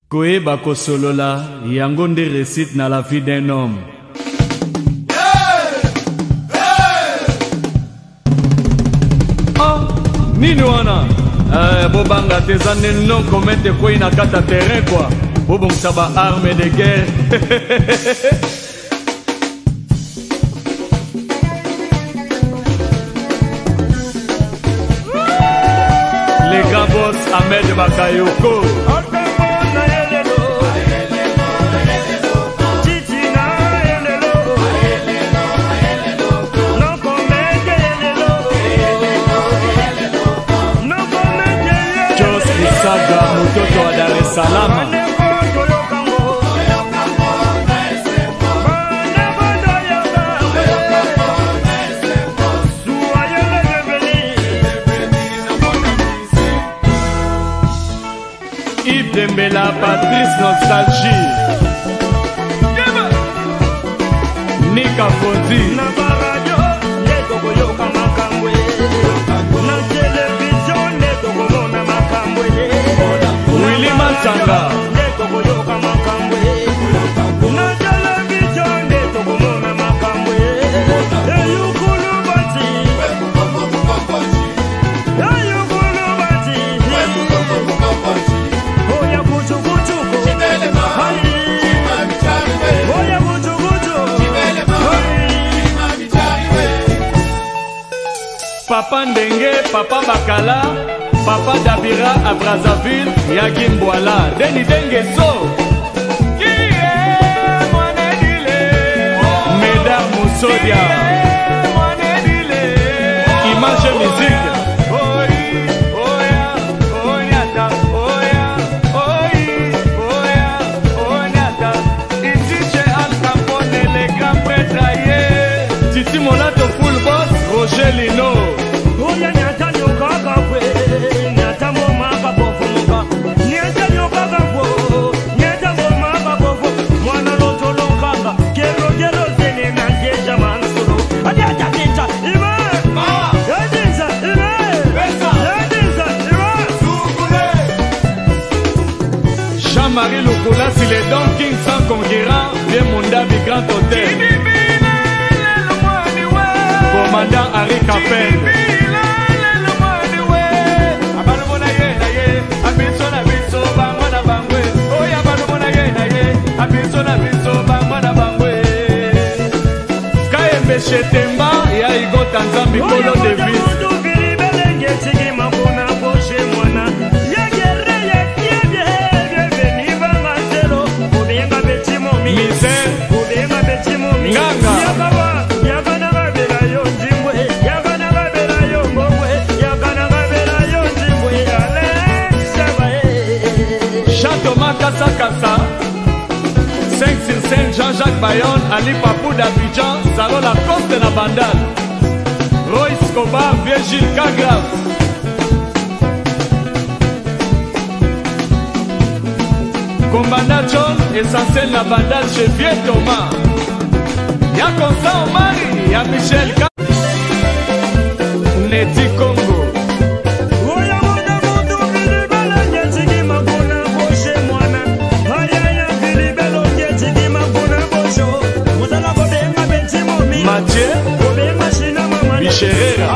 Koyeba kosolola yango nde récite na la vie d'un homme. Oh, nini wana? Bobanga tezane non komete koi na kata terrain quoi. Bobongisa ba arme de guerre. Les grands boss Ahmed Bakayoko. Saga Mutoto wa Dar es Salaam. Yves Dembela, Patrice Nostalgie, Nika Fonzi. Willy Mansanga Papa Ndenge, Papa Bakala, Papa Dabira à Brazzaville, Yagim Boala, Deni Dengue So, Médard Moussodia, Image Musique. Titi Molato Full Boss, Roger Lino. Jean-Marie Lukola, si les Don King sans conquérant, bien Mondavi Grand Hôtel. Commandant Harry Capel. KMB Chetemba, Yaigo Tanzambi Kolo Davis. Kasa 5 sur 5 Jean-Jacques Bayonne, Ali Papou d'Abidjan, Zaro la Côte de la Bandale, Royce Kobar, Virgile Kagraf. Commandant John, essentiel la Bandale chez Vieux Thomas. Y'a Constant Omari, y'a Michel K. Neti Congo. Mathieu Bicherera.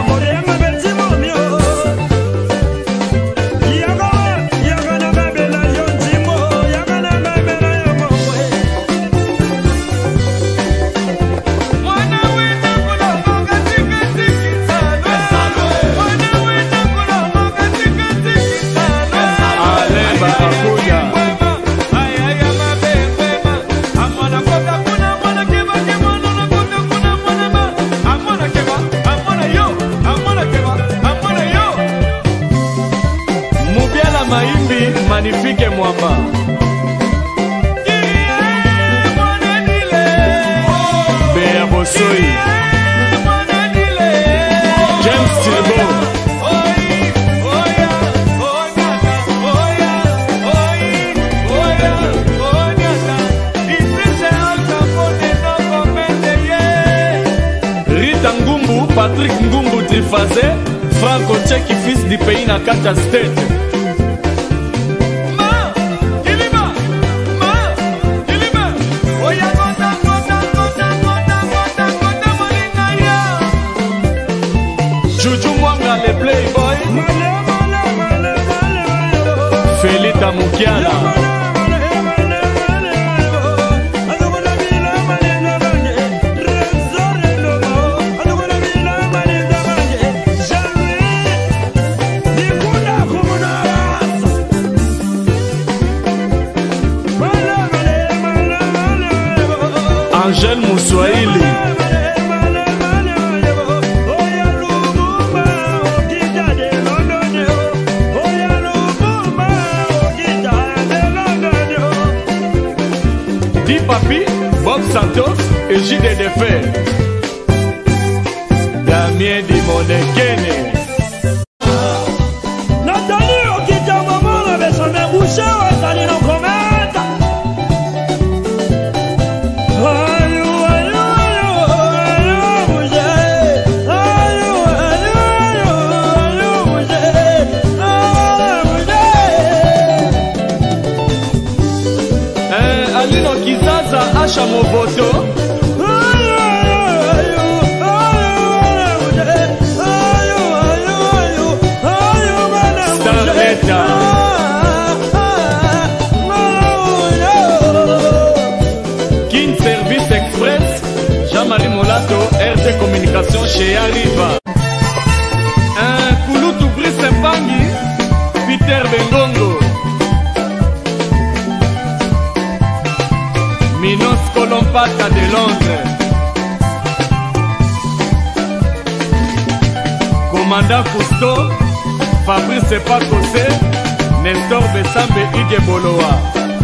Magnifique Mwamba. Béa Bossoy. James Tilbo. Rita Ngumbu, Patrick Ngumbu Trifazé, Franco Tcheki, fils du pays na Kata State. Playboy Felita Mukiala Angel Mouswahili Di Papi, Bob Santos et JD Defé Damien Di Monekene Nathalie Okita maman avait son bouché Nathalie non comète Alino Kizaza Asha Moboto Starleta King Service Express Jean-Marie Molato RT Communication chez Arriva Kouloutou Brice Mpangi Peter Bengongo Minos Colompata de Londres Commandant Cousteau Fabrice Pakose Nestor Bessambe Ige Boloa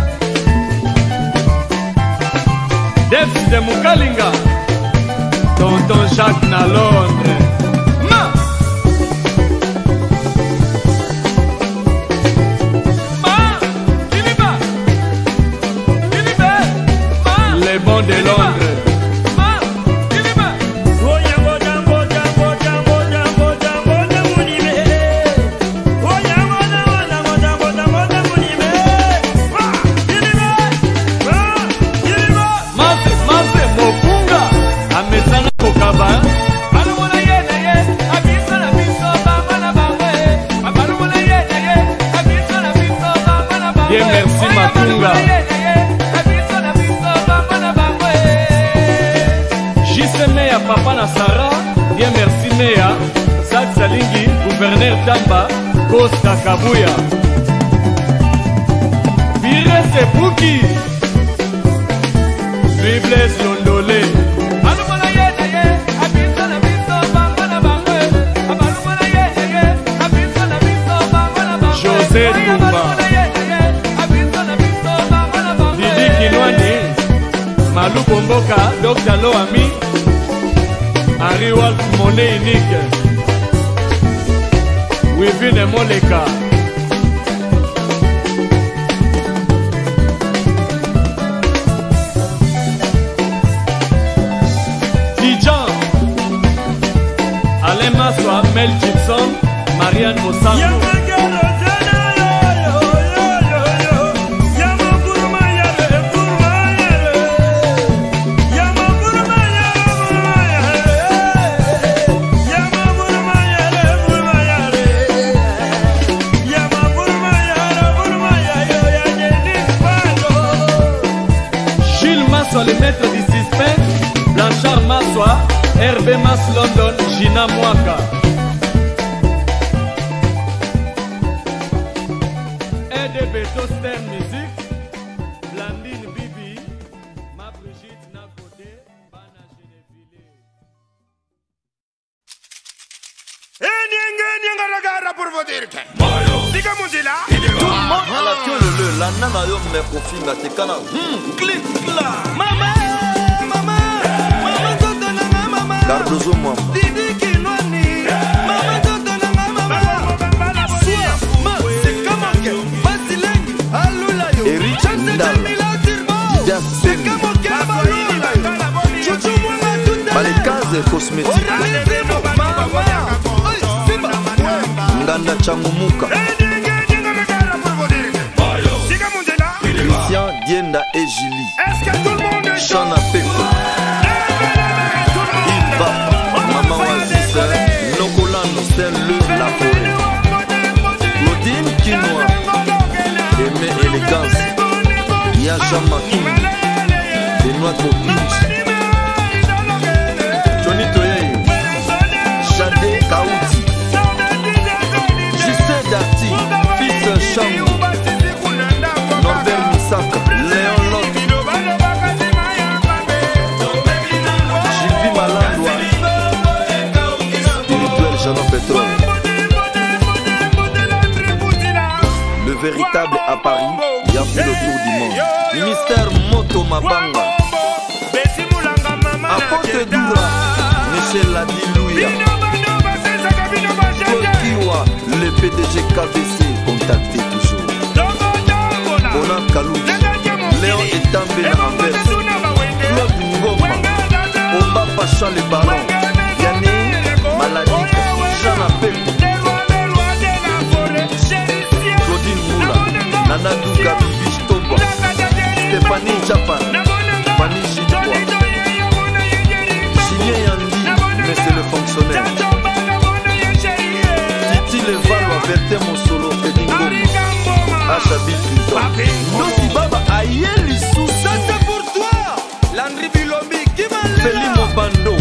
Devs de Mukalinga Tonton Jacques na Londres Les bons de Londres Mase Mopunga Amesana Kokaba Bien merci Matunga Meya Papa Nasara, bien merci Meya, Zak Salingi, gouverneur Tamba, Costa Kabuya. Pire Sepuki, Bibles Londolé. José Tumba, Didi Kinwani, Malou Bomboka, Dr. Loami. Henri Wolf Monnaie unique Wivine Moleka Dijan Alain Maswa Mel Gibson Marianne Mosango Le maître du suspense, Blanchard Maswa, RB Mas London, Gina Mwaka. Aide Beto Stern Music, Blandine Bibi, Ma Brigitte Nakote, Bana Geneville. Pour vous dire que la queue la nana yo me kofinga te kana clic là mama Cardozo moi Didi Kinwani mama mama c'est comme que Basilengi alula yo Eric Ndala c'est comme que Chuchu moi tout Balekaze cosmétique Nganda Changumuka Christian Dienda et Julie Chana Peko Iva Maman Oasis Nokolano c'est le la Jean Matou, Benoît Bopinch, Johnny Toyeyo, Jadé Kaouti, Justin Darty, Fils Chambou, Norbert Misaka, Léon Lot, Gilby Malandoua, Spirituel Jean Pétrole. Le véritable à Paris, il y a fait le tour du monde. Mystère Moto Mabanga, Apôtre Doura, Michel Ladilouya, Claude Kiwa, le PDG KBC, contacté toujours. Bonan Kalouji, Léon Etambé Anvers, Claude Ngoma, Omba Pacha les Barons, Yanné Maladika, Jean Apel, Claudine Moula, Nana Douga Bibiche Toba, Stéphanie Japan, Fanny Chitoua, Julien Yandi, mais c'est le fonctionnaire. Titi Levalo, Verté Monsolo, Fedingo, Achabi Clinton. Nossi Baba, Ayeli Sou, ça c'est pour toi. Landry Bilombi, qui m'a l'air. Feli Mobando,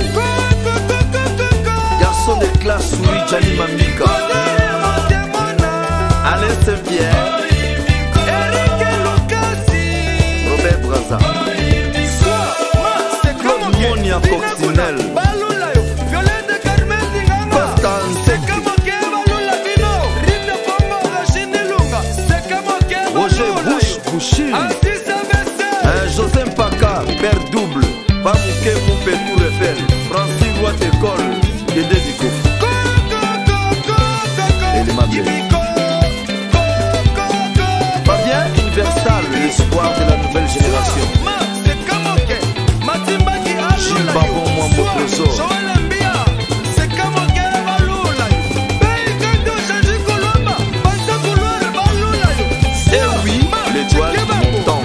garçon de classe, Souri Jali Mamika, Alain Saint-Pierre, Robert Braza, Claude Monia Coccinelle, Costa Anseki, Roger Bouchil, José Mpaka, Père Double, Bamouké Moupé Tour Eiffel, Francis Watt École, Dédé Vico, et les Mabés. Fabien Universal, l'espoir de la nouvelle génération. Gilles Babon, Mwambo Trésor. Et oui, l'étoile montant.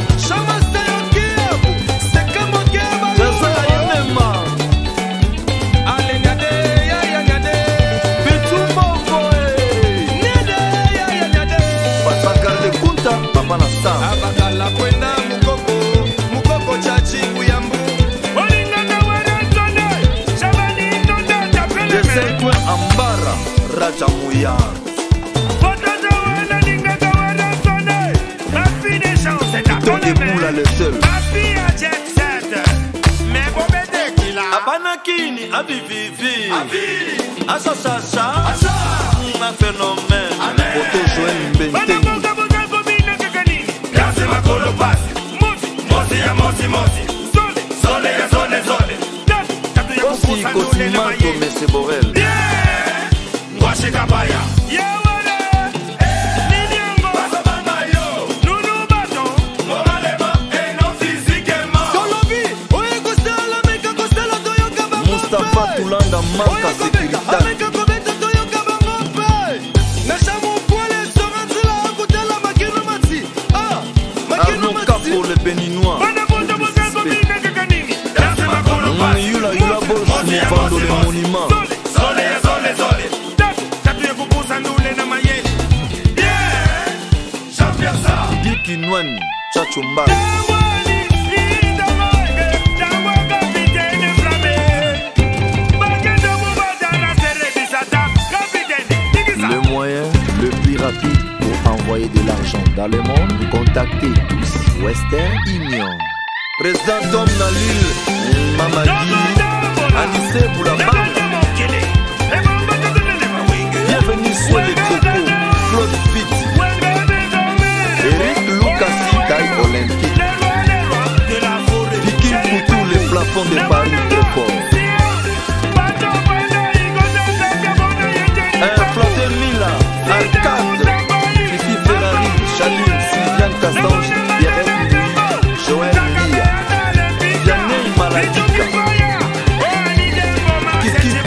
Papa na star. Abagala kwenda mukoko chachi kuyambu. Desekwe Ambara Raja Mouya. Tony Moula le seul. Abanakini Abivivi Asasasa un phénomène. Poto Joël Mbente. Aussi Cosimanto Messe Borel. Mustapha Toulanda Manka Sécurité. Arnaud Capo le Béninois. Yula Boss Mouvando le monument. Diki Nwani Chachumba. Le moyen le plus rapide pour envoyer de l'argent dans le monde, contactez tous Western Union. Président Dom Nalil Mamadi Anissé Boulamba. Bienvenue sur les Coco, Claude Pitt, Eric Lucasi Taille Olympique, Vicky Poutou, les plafonds de Paris très fort. Flatter Mila, Arcade, Fifi Ferrari, Chaline, Sylviane Cassange, Pierre Louis, Joël Lia, Yanné Maladika, Kiki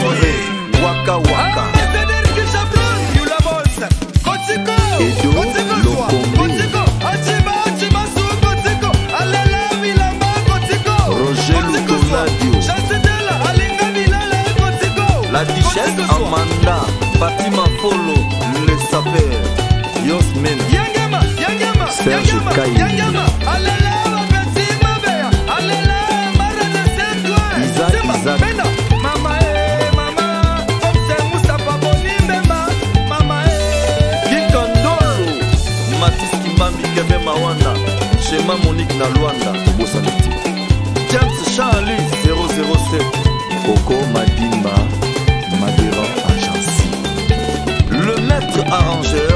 na Luanda Tobosanati. James Charlie 007 Coco Madimba Madera Agency. Le maître arrangeur